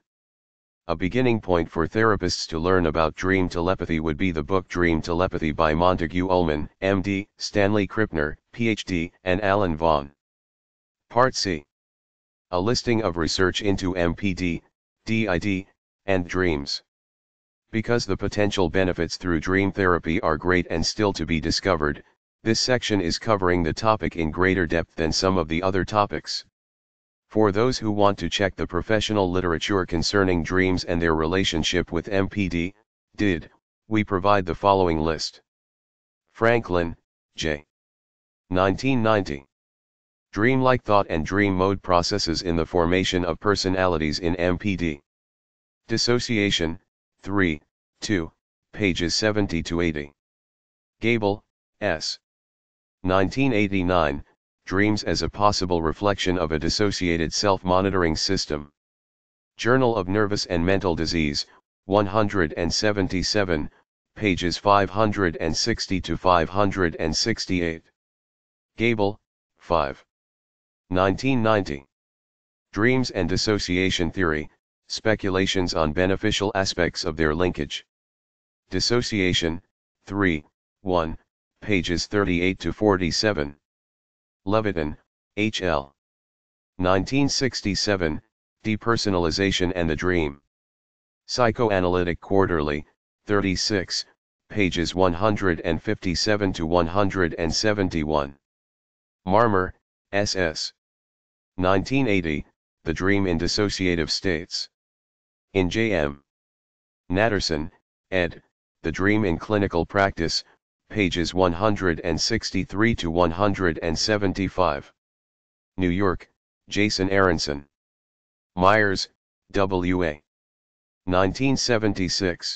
A beginning point for therapists to learn about dream telepathy would be the book Dream Telepathy by Montague Ullman, M D, Stanley Krippner, P H D, and Alan Vaughn. Part C. A listing of research into M P D, D I D, and dreams. Because the potential benefits through dream therapy are great and still to be discovered, this section is covering the topic in greater depth than some of the other topics. For those who want to check the professional literature concerning dreams and their relationship with M P D, D I D, we provide the following list. Franklin, J. nineteen ninety. Dreamlike thought and dream mode processes in the formation of personalities in M P D. Dissociation, three, two, pages seventy to eighty. Gable, S. nineteen eighty-nine. Dreams as a possible reflection of a dissociated self-monitoring system. Journal of Nervous and Mental Disease, one hundred seventy-seven, pages five hundred sixty to five hundred sixty-eight. Gable, five. nineteen ninety. Dreams and Dissociation Theory, Speculations on Beneficial Aspects of Their Linkage. Dissociation, three, one, pages thirty-eight to forty-seven. Leviton, H L nineteen sixty-seven, Depersonalization and the Dream. Psychoanalytic Quarterly, thirty-six, pages one hundred fifty-seven to one hundred seventy-one. Marmer, S S nineteen eighty, The Dream in Dissociative States. In J M Natterson, ed., The Dream in Clinical Practice, pages one hundred sixty-three to one hundred seventy-five. New York, Jason Aronson. Myers, W A nineteen seventy-six.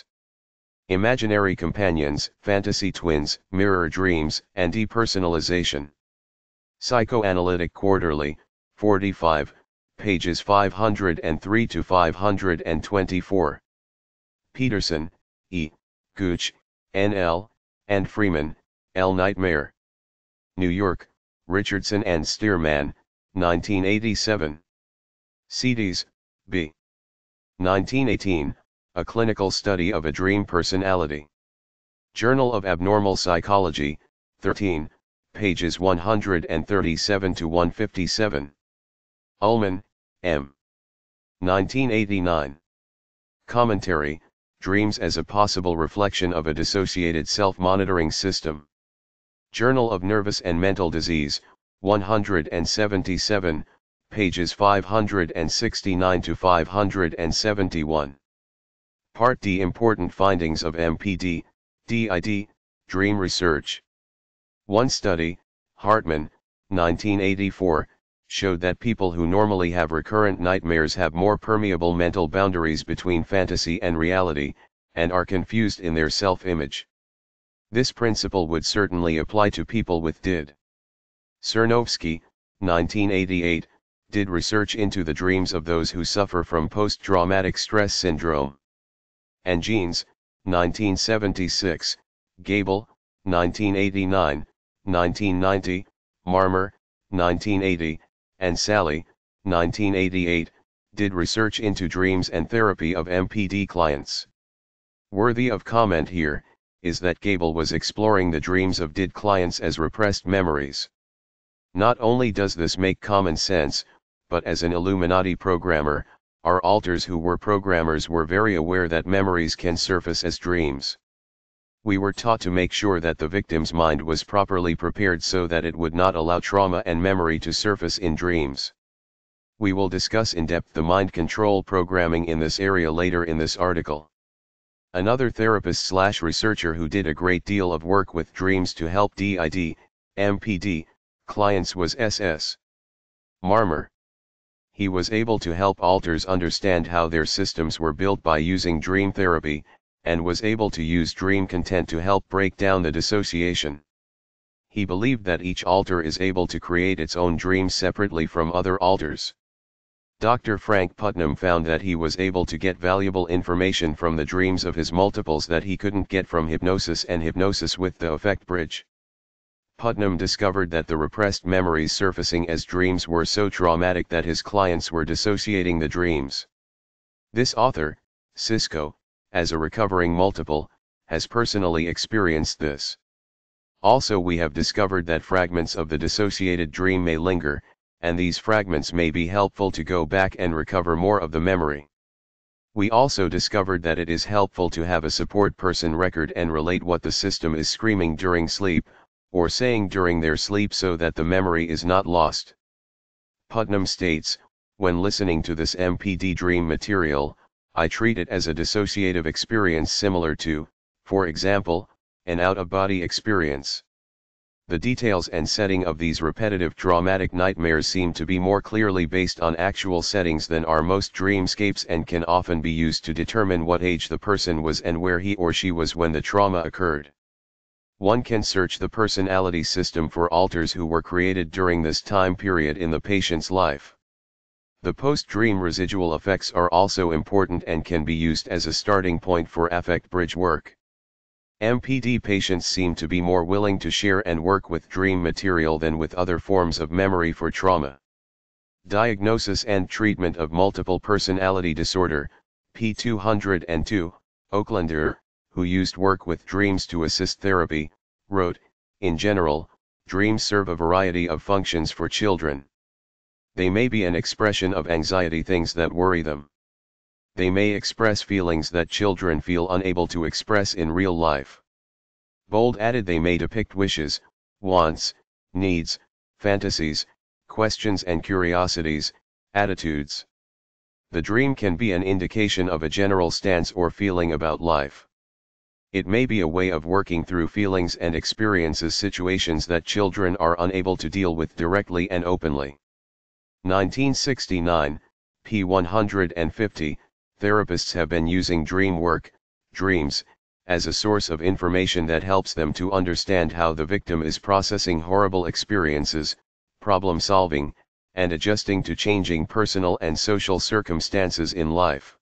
Imaginary Companions, Fantasy Twins, Mirror Dreams, and Depersonalization. Psychoanalytic Quarterly, forty-five, pages five hundred three to five hundred twenty-four. Peterson, E., Gooch, N L, and Freeman, L. Nightmare. New York, Richardson and Stearman, nineteen eighty-seven. Cedes, B. nineteen eighteen, A Clinical Study of a Dream Personality. Journal of Abnormal Psychology, thirteen, pages one hundred thirty-seven to one fifty-seven. Ullman, M. nineteen eighty-nine. Commentary, Dreams as a Possible Reflection of a Dissociated Self-Monitoring System. Journal of Nervous and Mental Disease, one hundred seventy-seven, pages five hundred sixty-nine to five hundred seventy-one. Part D. Important findings of M P D, D I D, dream research. One study, Hartman, nineteen eighty-four, showed that people who normally have recurrent nightmares have more permeable mental boundaries between fantasy and reality, and are confused in their self-image. This principle would certainly apply to people with D I D. Cernovsky, nineteen eighty-eight, did research into the dreams of those who suffer from post-traumatic stress syndrome. And Jeans, nineteen seventy-six, Gable, nineteen eighty-nine, nineteen ninety, Marmer, nineteen eighty, and Sally, nineteen eighty-eight, did research into dreams and therapy of M P D clients. Worthy of comment here, is that Gable was exploring the dreams of D I D clients as repressed memories. Not only does this make common sense, but as an Illuminati programmer, our alters who were programmers were very aware that memories can surface as dreams. We were taught to make sure that the victim's mind was properly prepared so that it would not allow trauma and memory to surface in dreams. We will discuss in depth the mind control programming in this area later in this article. Another therapist slash researcher who did a great deal of work with dreams to help D I D, M P D, clients was S S Marmer. He was able to help alters understand how their systems were built by using dream therapy, and was able to use dream content to help break down the dissociation. He believed that each alter is able to create its own dreams separately from other alters. Doctor Frank Putnam found that he was able to get valuable information from the dreams of his multiples that he couldn't get from hypnosis and hypnosis with the effect bridge. Putnam discovered that the repressed memories surfacing as dreams were so traumatic that his clients were dissociating the dreams. This author, Cisco, as a recovering multiple, has personally experienced this. Also, we have discovered that fragments of the dissociated dream may linger, and these fragments may be helpful to go back and recover more of the memory. We also discovered that it is helpful to have a support person record and relate what the system is screaming during sleep, or saying during their sleep so that the memory is not lost. Putnam states, when listening to this M P D dream material, I treat it as a dissociative experience similar to, for example, an out-of-body experience. The details and setting of these repetitive traumatic nightmares seem to be more clearly based on actual settings than are most dreamscapes and can often be used to determine what age the person was and where he or she was when the trauma occurred. One can search the personality system for alters who were created during this time period in the patient's life. The post-dream residual effects are also important and can be used as a starting point for affect bridge work. M P D patients seem to be more willing to share and work with dream material than with other forms of memory for trauma. Diagnosis and Treatment of Multiple Personality Disorder, P two oh two, Oaklander, who used work with dreams to assist therapy, wrote, in general, dreams serve a variety of functions for children. They may be an expression of anxiety, things that worry them. They may express feelings that children feel unable to express in real life. Bold added they may depict wishes, wants, needs, fantasies, questions and curiosities, attitudes. The dream can be an indication of a general stance or feeling about life. It may be a way of working through feelings and experiences, situations that children are unable to deal with directly and openly. nineteen sixty-nine, p one hundred fifty, therapists have been using dream work, dreams, as a source of information that helps them to understand how the victim is processing horrible experiences, problem solving, and adjusting to changing personal and social circumstances in life.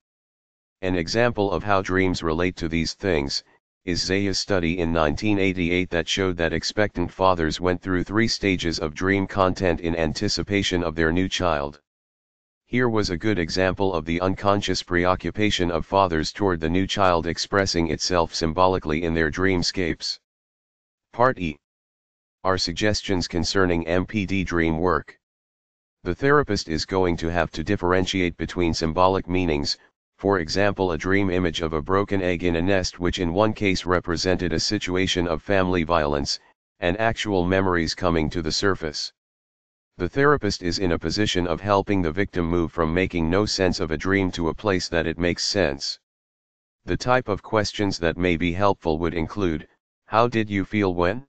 An example of how dreams relate to these things is Zaya's study in nineteen eighty-eight that showed that expectant fathers went through three stages of dream content in anticipation of their new child. Here was a good example of the unconscious preoccupation of fathers toward the new child expressing itself symbolically in their dreamscapes. Part E. Are suggestions concerning M P D dream work. The therapist is going to have to differentiate between symbolic meanings, for example a dream image of a broken egg in a nest which in one case represented a situation of family violence, and actual memories coming to the surface. The therapist is in a position of helping the victim move from making no sense of a dream to a place that it makes sense. The type of questions that may be helpful would include, how did you feel when?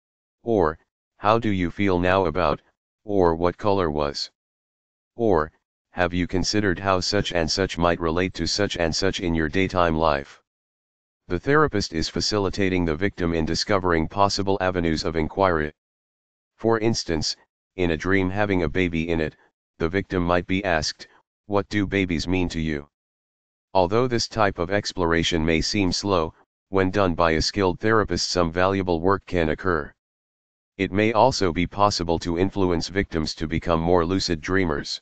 Or, how do you feel now about, or what color was? Or, have you considered how such and such might relate to such and such in your daytime life? The therapist is facilitating the victim in discovering possible avenues of inquiry. For instance, in a dream having a baby in it, the victim might be asked, what do babies mean to you? Although this type of exploration may seem slow, when done by a skilled therapist some valuable work can occur. It may also be possible to influence victims to become more lucid dreamers.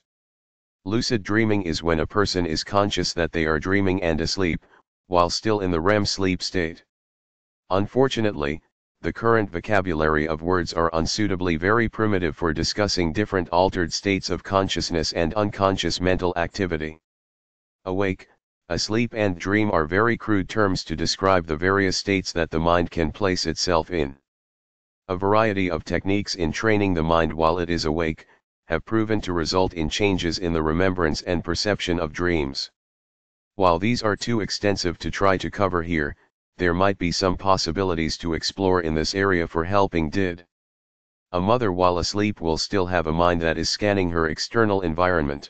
Lucid dreaming is when a person is conscious that they are dreaming and asleep, while still in the R E M sleep state. Unfortunately, the current vocabulary of words are unsuitably very primitive for discussing different altered states of consciousness and unconscious mental activity. Awake, asleep and dream are very crude terms to describe the various states that the mind can place itself in. A variety of techniques in training the mind while it is awake, have proven to result in changes in the remembrance and perception of dreams. While these are too extensive to try to cover here, there might be some possibilities to explore in this area for helping did. A mother while asleep will still have a mind that is scanning her external environment.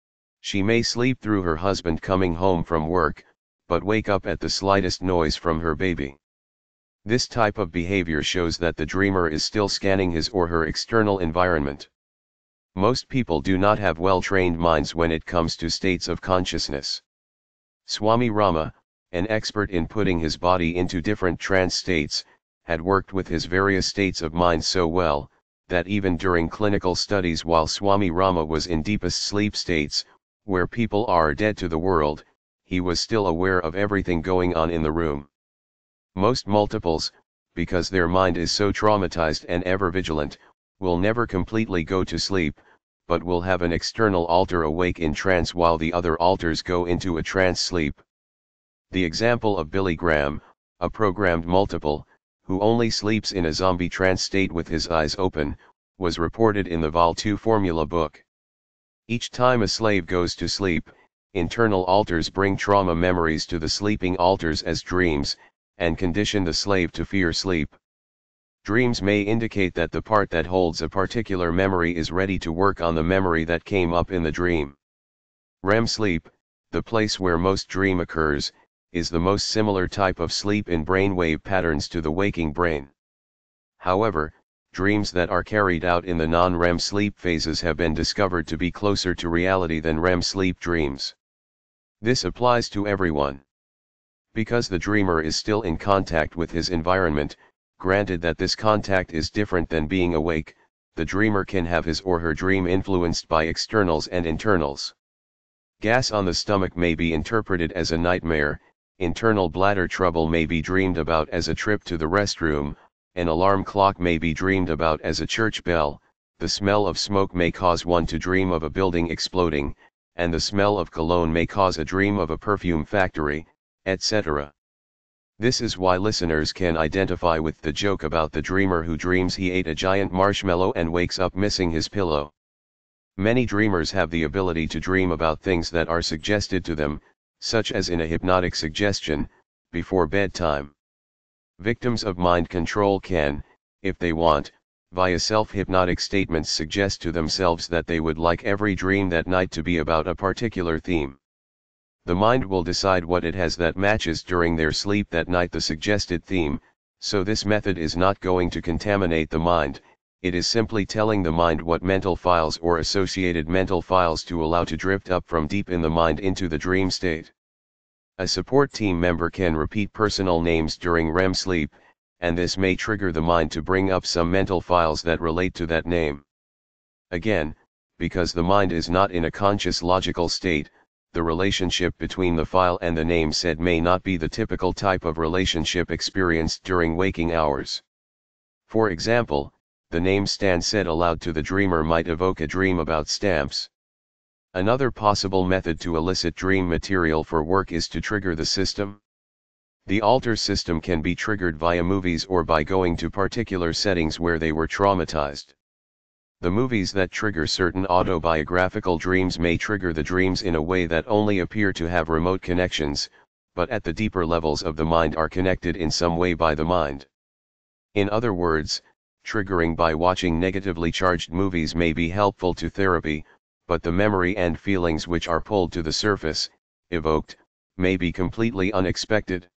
She may sleep through her husband coming home from work, but wake up at the slightest noise from her baby. This type of behavior shows that the dreamer is still scanning his or her external environment. Most people do not have well-trained minds when it comes to states of consciousness. Swami Rama, an expert in putting his body into different trance states, had worked with his various states of mind so well, that even during clinical studies while Swami Rama was in deepest sleep states, where people are dead to the world, he was still aware of everything going on in the room. Most multiples, because their mind is so traumatized and ever vigilant, will never completely go to sleep, but will have an external alter awake in trance while the other alters go into a trance sleep. The example of Billy Graham, a programmed multiple, who only sleeps in a zombie trance state with his eyes open, was reported in the Vol two formula book. Each time a slave goes to sleep, internal alters bring trauma memories to the sleeping alters as dreams, and condition the slave to fear sleep. Dreams may indicate that the part that holds a particular memory is ready to work on the memory that came up in the dream. R E M sleep, the place where most dream occurs, is the most similar type of sleep in brainwave patterns to the waking brain. However, dreams that are carried out in the non-R E M sleep phases have been discovered to be closer to reality than R E M sleep dreams. This applies to everyone. Because the dreamer is still in contact with his environment, granted that this contact is different than being awake, the dreamer can have his or her dream influenced by externals and internals. Gas on the stomach may be interpreted as a nightmare, internal bladder trouble may be dreamed about as a trip to the restroom, an alarm clock may be dreamed about as a church bell, the smell of smoke may cause one to dream of a building exploding, and the smell of cologne may cause a dream of a perfume factory, et cetera. This is why listeners can identify with the joke about the dreamer who dreams he ate a giant marshmallow and wakes up missing his pillow. Many dreamers have the ability to dream about things that are suggested to them, such as in a hypnotic suggestion, before bedtime. Victims of mind control can, if they want, via self-hypnotic statements suggest to themselves that they would like every dream that night to be about a particular theme. The mind will decide what it has that matches during their sleep that night the suggested theme, so this method is not going to contaminate the mind, it is simply telling the mind what mental files or associated mental files to allow to drift up from deep in the mind into the dream state. A support team member can repeat personal names during R E M sleep, and this may trigger the mind to bring up some mental files that relate to that name. Again, because the mind is not in a conscious logical state, the relationship between the file and the name said may not be the typical type of relationship experienced during waking hours. For example, the name Stan said aloud to the dreamer might evoke a dream about stamps. Another possible method to elicit dream material for work is to trigger the system. The alter system can be triggered via movies or by going to particular settings where they were traumatized. The movies that trigger certain autobiographical dreams may trigger the dreams in a way that only appear to have remote connections, but at the deeper levels of the mind are connected in some way by the mind. In other words, triggering by watching negatively charged movies may be helpful to therapy, but the memory and feelings which are pulled to the surface, evoked, may be completely unexpected.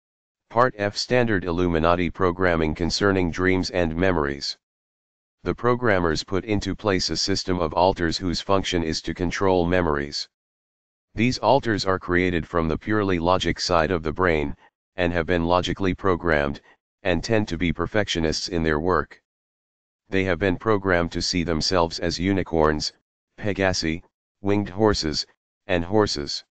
Part F Standard Illuminati Programming Concerning Dreams and Memories. The programmers put into place a system of alters whose function is to control memories. These alters are created from the purely logic side of the brain, and have been logically programmed, and tend to be perfectionists in their work. They have been programmed to see themselves as unicorns, Pegasi, winged horses, and horses.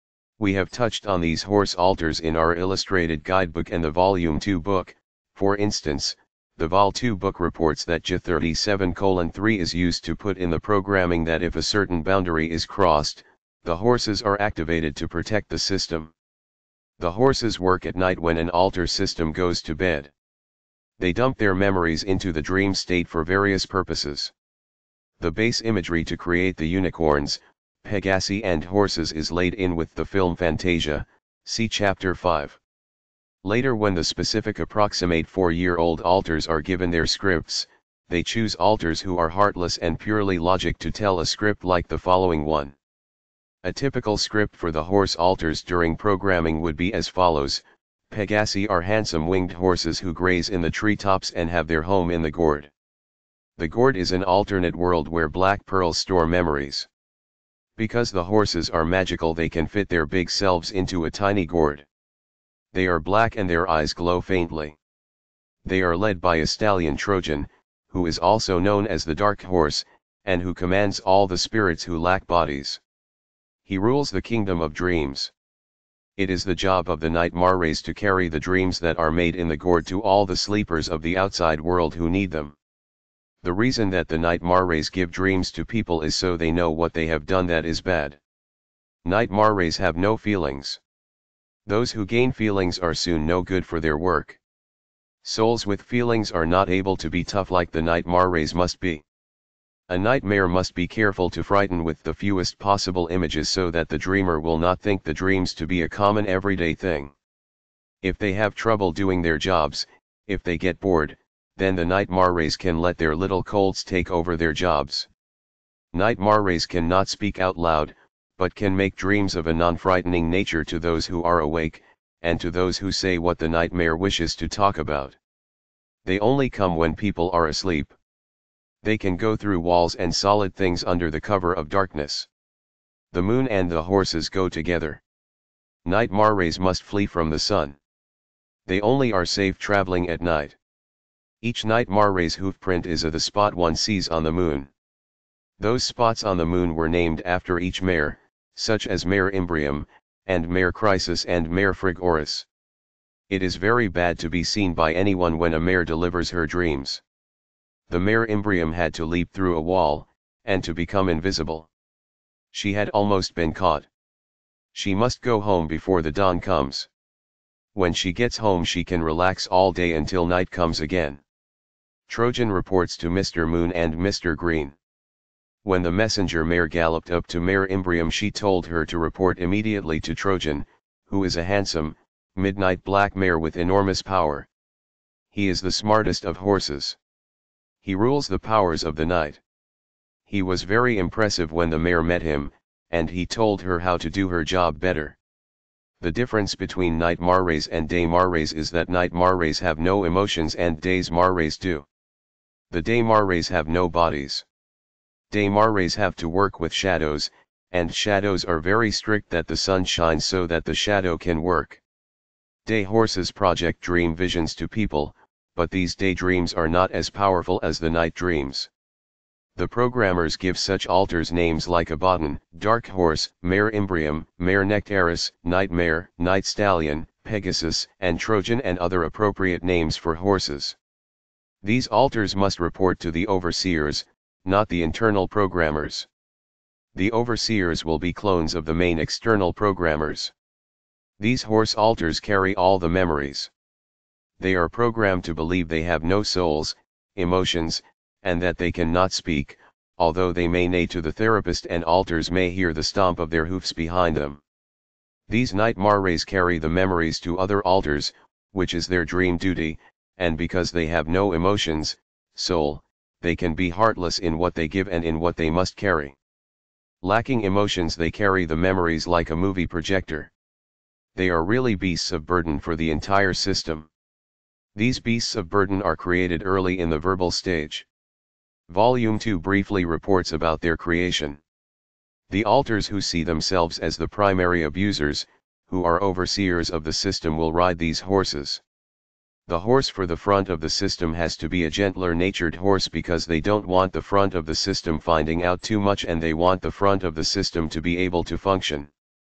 We have touched on these horse alters in our illustrated guidebook and the Volume two book. For instance, the Vol two book reports that J thirty-seven colon three is used to put in the programming that if a certain boundary is crossed, the horses are activated to protect the system. The horses work at night when an alter system goes to bed. They dump their memories into the dream state for various purposes. The base imagery to create the unicorns, Pegasi and horses is laid in with the film Fantasia, see Chapter five. Later, when the specific approximate four-year-old alters are given their scripts, they choose alters who are heartless and purely logic to tell a script like the following one. A typical script for the horse alters during programming would be as follows: Pegasi are handsome winged horses who graze in the treetops and have their home in the gourd. The gourd is an alternate world where black pearls store memories. Because the horses are magical, they can fit their big selves into a tiny gourd. They are black and their eyes glow faintly. They are led by a stallion Trojan, who is also known as the Dark Horse, and who commands all the spirits who lack bodies. He rules the kingdom of dreams. It is the job of the night mares to carry the dreams that are made in the gourd to all the sleepers of the outside world who need them. The reason that the night mares give dreams to people is so they know what they have done that is bad. Night mares have no feelings. Those who gain feelings are soon no good for their work. Souls with feelings are not able to be tough like the night mares must be. A nightmare must be careful to frighten with the fewest possible images so that the dreamer will not think the dreams to be a common everyday thing. If they have trouble doing their jobs, if they get bored, then the night mares can let their little colts take over their jobs. Night mares cannot speak out loud, but can make dreams of a non-frightening nature to those who are awake, and to those who say what the nightmare wishes to talk about. They only come when people are asleep. They can go through walls and solid things under the cover of darkness. The moon and the horses go together. Night mares must flee from the sun. They only are safe traveling at night. Each night mare's hoofprint is of the spot one sees on the moon. Those spots on the moon were named after each mare, such as Mare Imbrium, and Mare Chrysis and Mare Frigoris. It is very bad to be seen by anyone when a mare delivers her dreams. The Mare Imbrium had to leap through a wall, and to become invisible. She had almost been caught. She must go home before the dawn comes. When she gets home she can relax all day until night comes again. Trojan reports to Mister Moon and Mister Green. When the messenger mare galloped up to Mare Imbrium, she told her to report immediately to Trojan, who is a handsome, midnight black mare with enormous power. He is the smartest of horses. He rules the powers of the night. He was very impressive when the mare met him, and he told her how to do her job better. The difference between night mares and day mares is that night mares have no emotions and days mares do. The day mares have no bodies. Day mares have to work with shadows, and shadows are very strict that the sun shines so that the shadow can work. Day horses project dream visions to people, but these daydreams are not as powerful as the night dreams. The programmers give such alters names like Abaddon, Dark Horse, Mare Imbrium, Mare Nectaris, Nightmare, Night Stallion, Pegasus, and Trojan, and other appropriate names for horses. These alters must report to the overseers, not the internal programmers. The overseers will be clones of the main external programmers. These horse alters carry all the memories. They are programmed to believe they have no souls, emotions, and that they cannot speak, although they may neigh to the therapist and altars may hear the stomp of their hoofs behind them. These night mares carry the memories to other altars, which is their dream duty, and because they have no emotions, soul, they can be heartless in what they give and in what they must carry. Lacking emotions, they carry the memories like a movie projector. They are really beasts of burden for the entire system. These beasts of burden are created early in the verbal stage. Volume two briefly reports about their creation. The altars who see themselves as the primary abusers, who are overseers of the system, will ride these horses. The horse for the front of the system has to be a gentler natured horse because they don't want the front of the system finding out too much, and they want the front of the system to be able to function.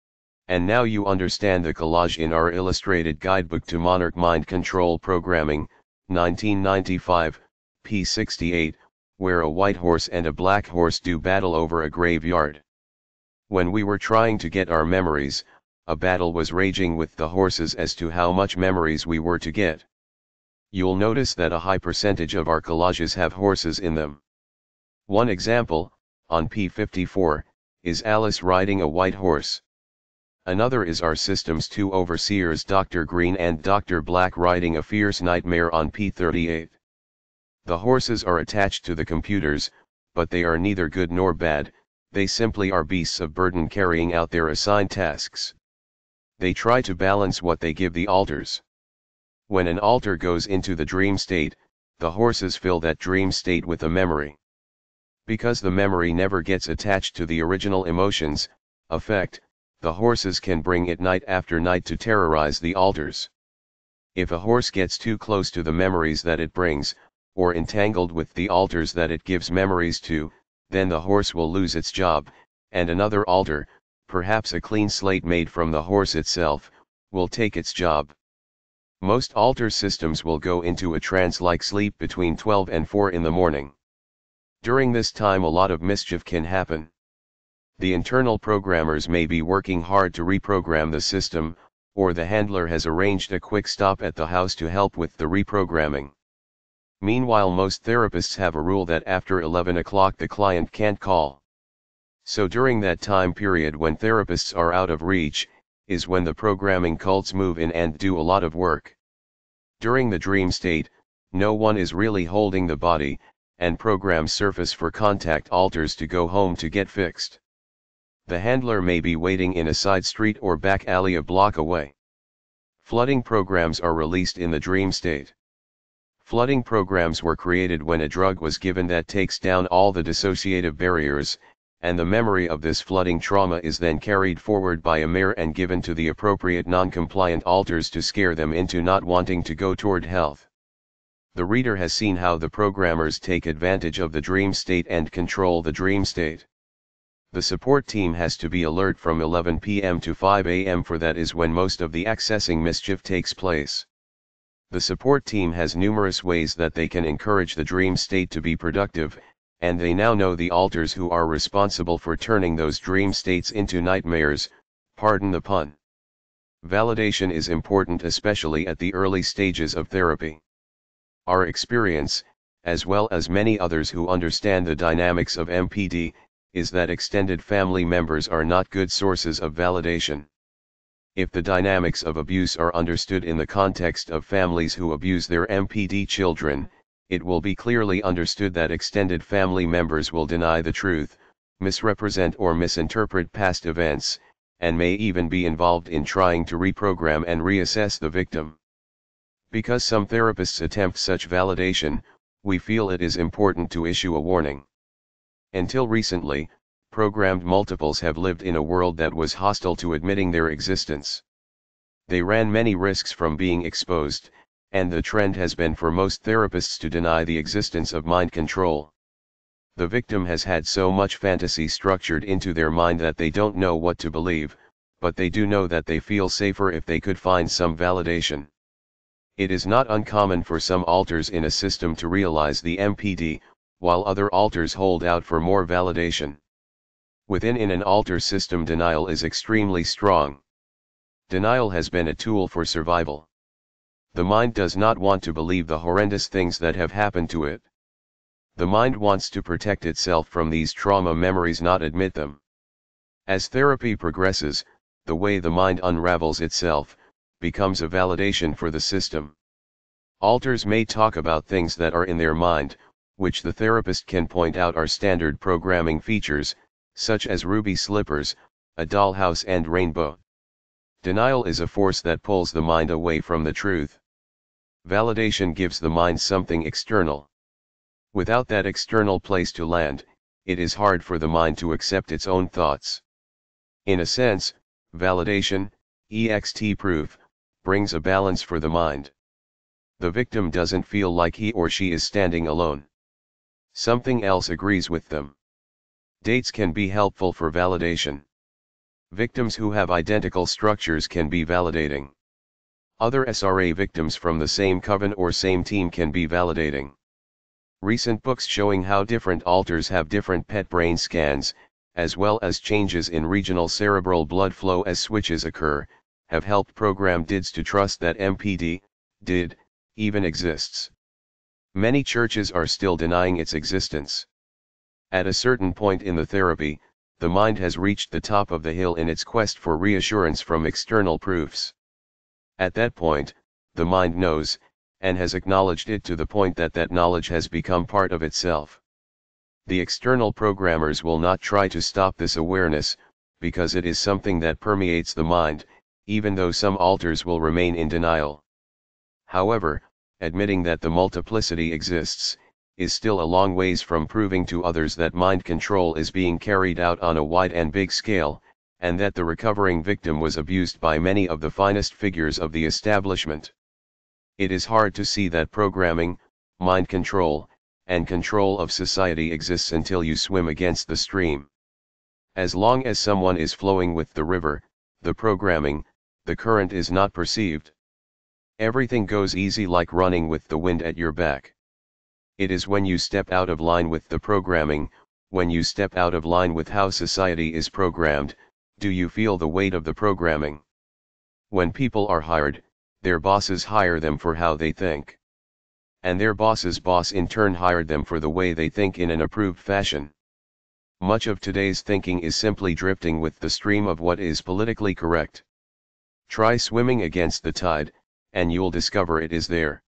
And now you understand the collage in our illustrated guidebook to Monarch Mind Control Programming, nineteen ninety-five, page sixty-eight, where a white horse and a black horse do battle over a graveyard. When we were trying to get our memories, a battle was raging with the horses as to how much memories we were to get. You'll notice that a high percentage of our collages have horses in them. One example, on page fifty-four, is Alice riding a white horse. Another is our system's two overseers Doctor Green and Doctor Black riding a fierce nightmare on page thirty-eight. The horses are attached to the computers, but they are neither good nor bad, they simply are beasts of burden carrying out their assigned tasks. They try to balance what they give the altars. When an altar goes into the dream state, the horses fill that dream state with a memory. Because the memory never gets attached to the original emotions, affect, the horses can bring it night after night to terrorize the altars. If a horse gets too close to the memories that it brings, or entangled with the altars that it gives memories to, then the horse will lose its job, and another altar, perhaps a clean slate made from the horse itself, will take its job. Most altar systems will go into a trance-like sleep between twelve and four in the morning. During this time a lot of mischief can happen. The internal programmers may be working hard to reprogram the system, or the handler has arranged a quick stop at the house to help with the reprogramming. Meanwhile, most therapists have a rule that after eleven o'clock the client can't call. So during that time period when therapists are out of reach, is when the programming cults move in and do a lot of work. During the dream state, no one is really holding the body, and programs surface for contact altars to go home to get fixed. The handler may be waiting in a side street or back alley a block away. Flooding programs are released in the dream state. Flooding programs were created when a drug was given that takes down all the dissociative barriers, and the memory of this flooding trauma is then carried forward by a mare and given to the appropriate non-compliant altars to scare them into not wanting to go toward health. The reader has seen how the programmers take advantage of the dream state and control the dream state. The support team has to be alert from eleven p m to five a m for that is when most of the accessing mischief takes place. The support team has numerous ways that they can encourage the dream state to be productive, and they now know the altars who are responsible for turning those dream states into nightmares, pardon the pun. Validation is important, especially at the early stages of therapy. Our experience, as well as many others who understand the dynamics of M P D, is that extended family members are not good sources of validation. If the dynamics of abuse are understood in the context of families who abuse their M P D children, it will be clearly understood that extended family members will deny the truth, misrepresent or misinterpret past events, and may even be involved in trying to reprogram and reassess the victim. Because some therapists attempt such validation, we feel it is important to issue a warning. Until recently, programmed multiples have lived in a world that was hostile to admitting their existence. They ran many risks from being exposed, and the trend has been for most therapists to deny the existence of mind control. The victim has had so much fantasy structured into their mind that they don't know what to believe, but they do know that they feel safer if they could find some validation. It is not uncommon for some altars in a system to realize the M P D, while other altars hold out for more validation. Within in an altar system, denial is extremely strong. Denial has been a tool for survival. The mind does not want to believe the horrendous things that have happened to it. The mind wants to protect itself from these trauma memories, not admit them. As therapy progresses, the way the mind unravels itself becomes a validation for the system. Alters may talk about things that are in their mind, which the therapist can point out are standard programming features, such as ruby slippers, a dollhouse and rainbow. Denial is a force that pulls the mind away from the truth. Validation gives the mind something external. Without that external place to land, it is hard for the mind to accept its own thoughts. In a sense, validation, ext proof, brings a balance for the mind. The victim doesn't feel like he or she is standing alone. Something else agrees with them. Dates can be helpful for validation. Victims who have identical structures can be validating. Other S R A victims from the same coven or same team can be validating. Recent books showing how different alters have different P E T brain scans, as well as changes in regional cerebral blood flow as switches occur, have helped program D I Ds to trust that M P D, D I D, even exists. Many churches are still denying its existence. At a certain point in the therapy, the mind has reached the top of the hill in its quest for reassurance from external proofs. At that point, the mind knows, and has acknowledged it to the point that that knowledge has become part of itself. The external programmers will not try to stop this awareness, because it is something that permeates the mind, even though some alters will remain in denial. However, admitting that the multiplicity exists, is still a long ways from proving to others that mind control is being carried out on a wide and big scale, and that the recovering victim was abused by many of the finest figures of the establishment. It is hard to see that programming, mind control, and control of society exists until you swim against the stream. As long as someone is flowing with the river, the programming, the current is not perceived. Everything goes easy like running with the wind at your back. It is when you step out of line with the programming, when you step out of line with how society is programmed, do you feel the weight of the programming. When people are hired, their bosses hire them for how they think. And their boss's boss in turn hired them for the way they think in an approved fashion. Much of today's thinking is simply drifting with the stream of what is politically correct. Try swimming against the tide, and you'll discover it is there.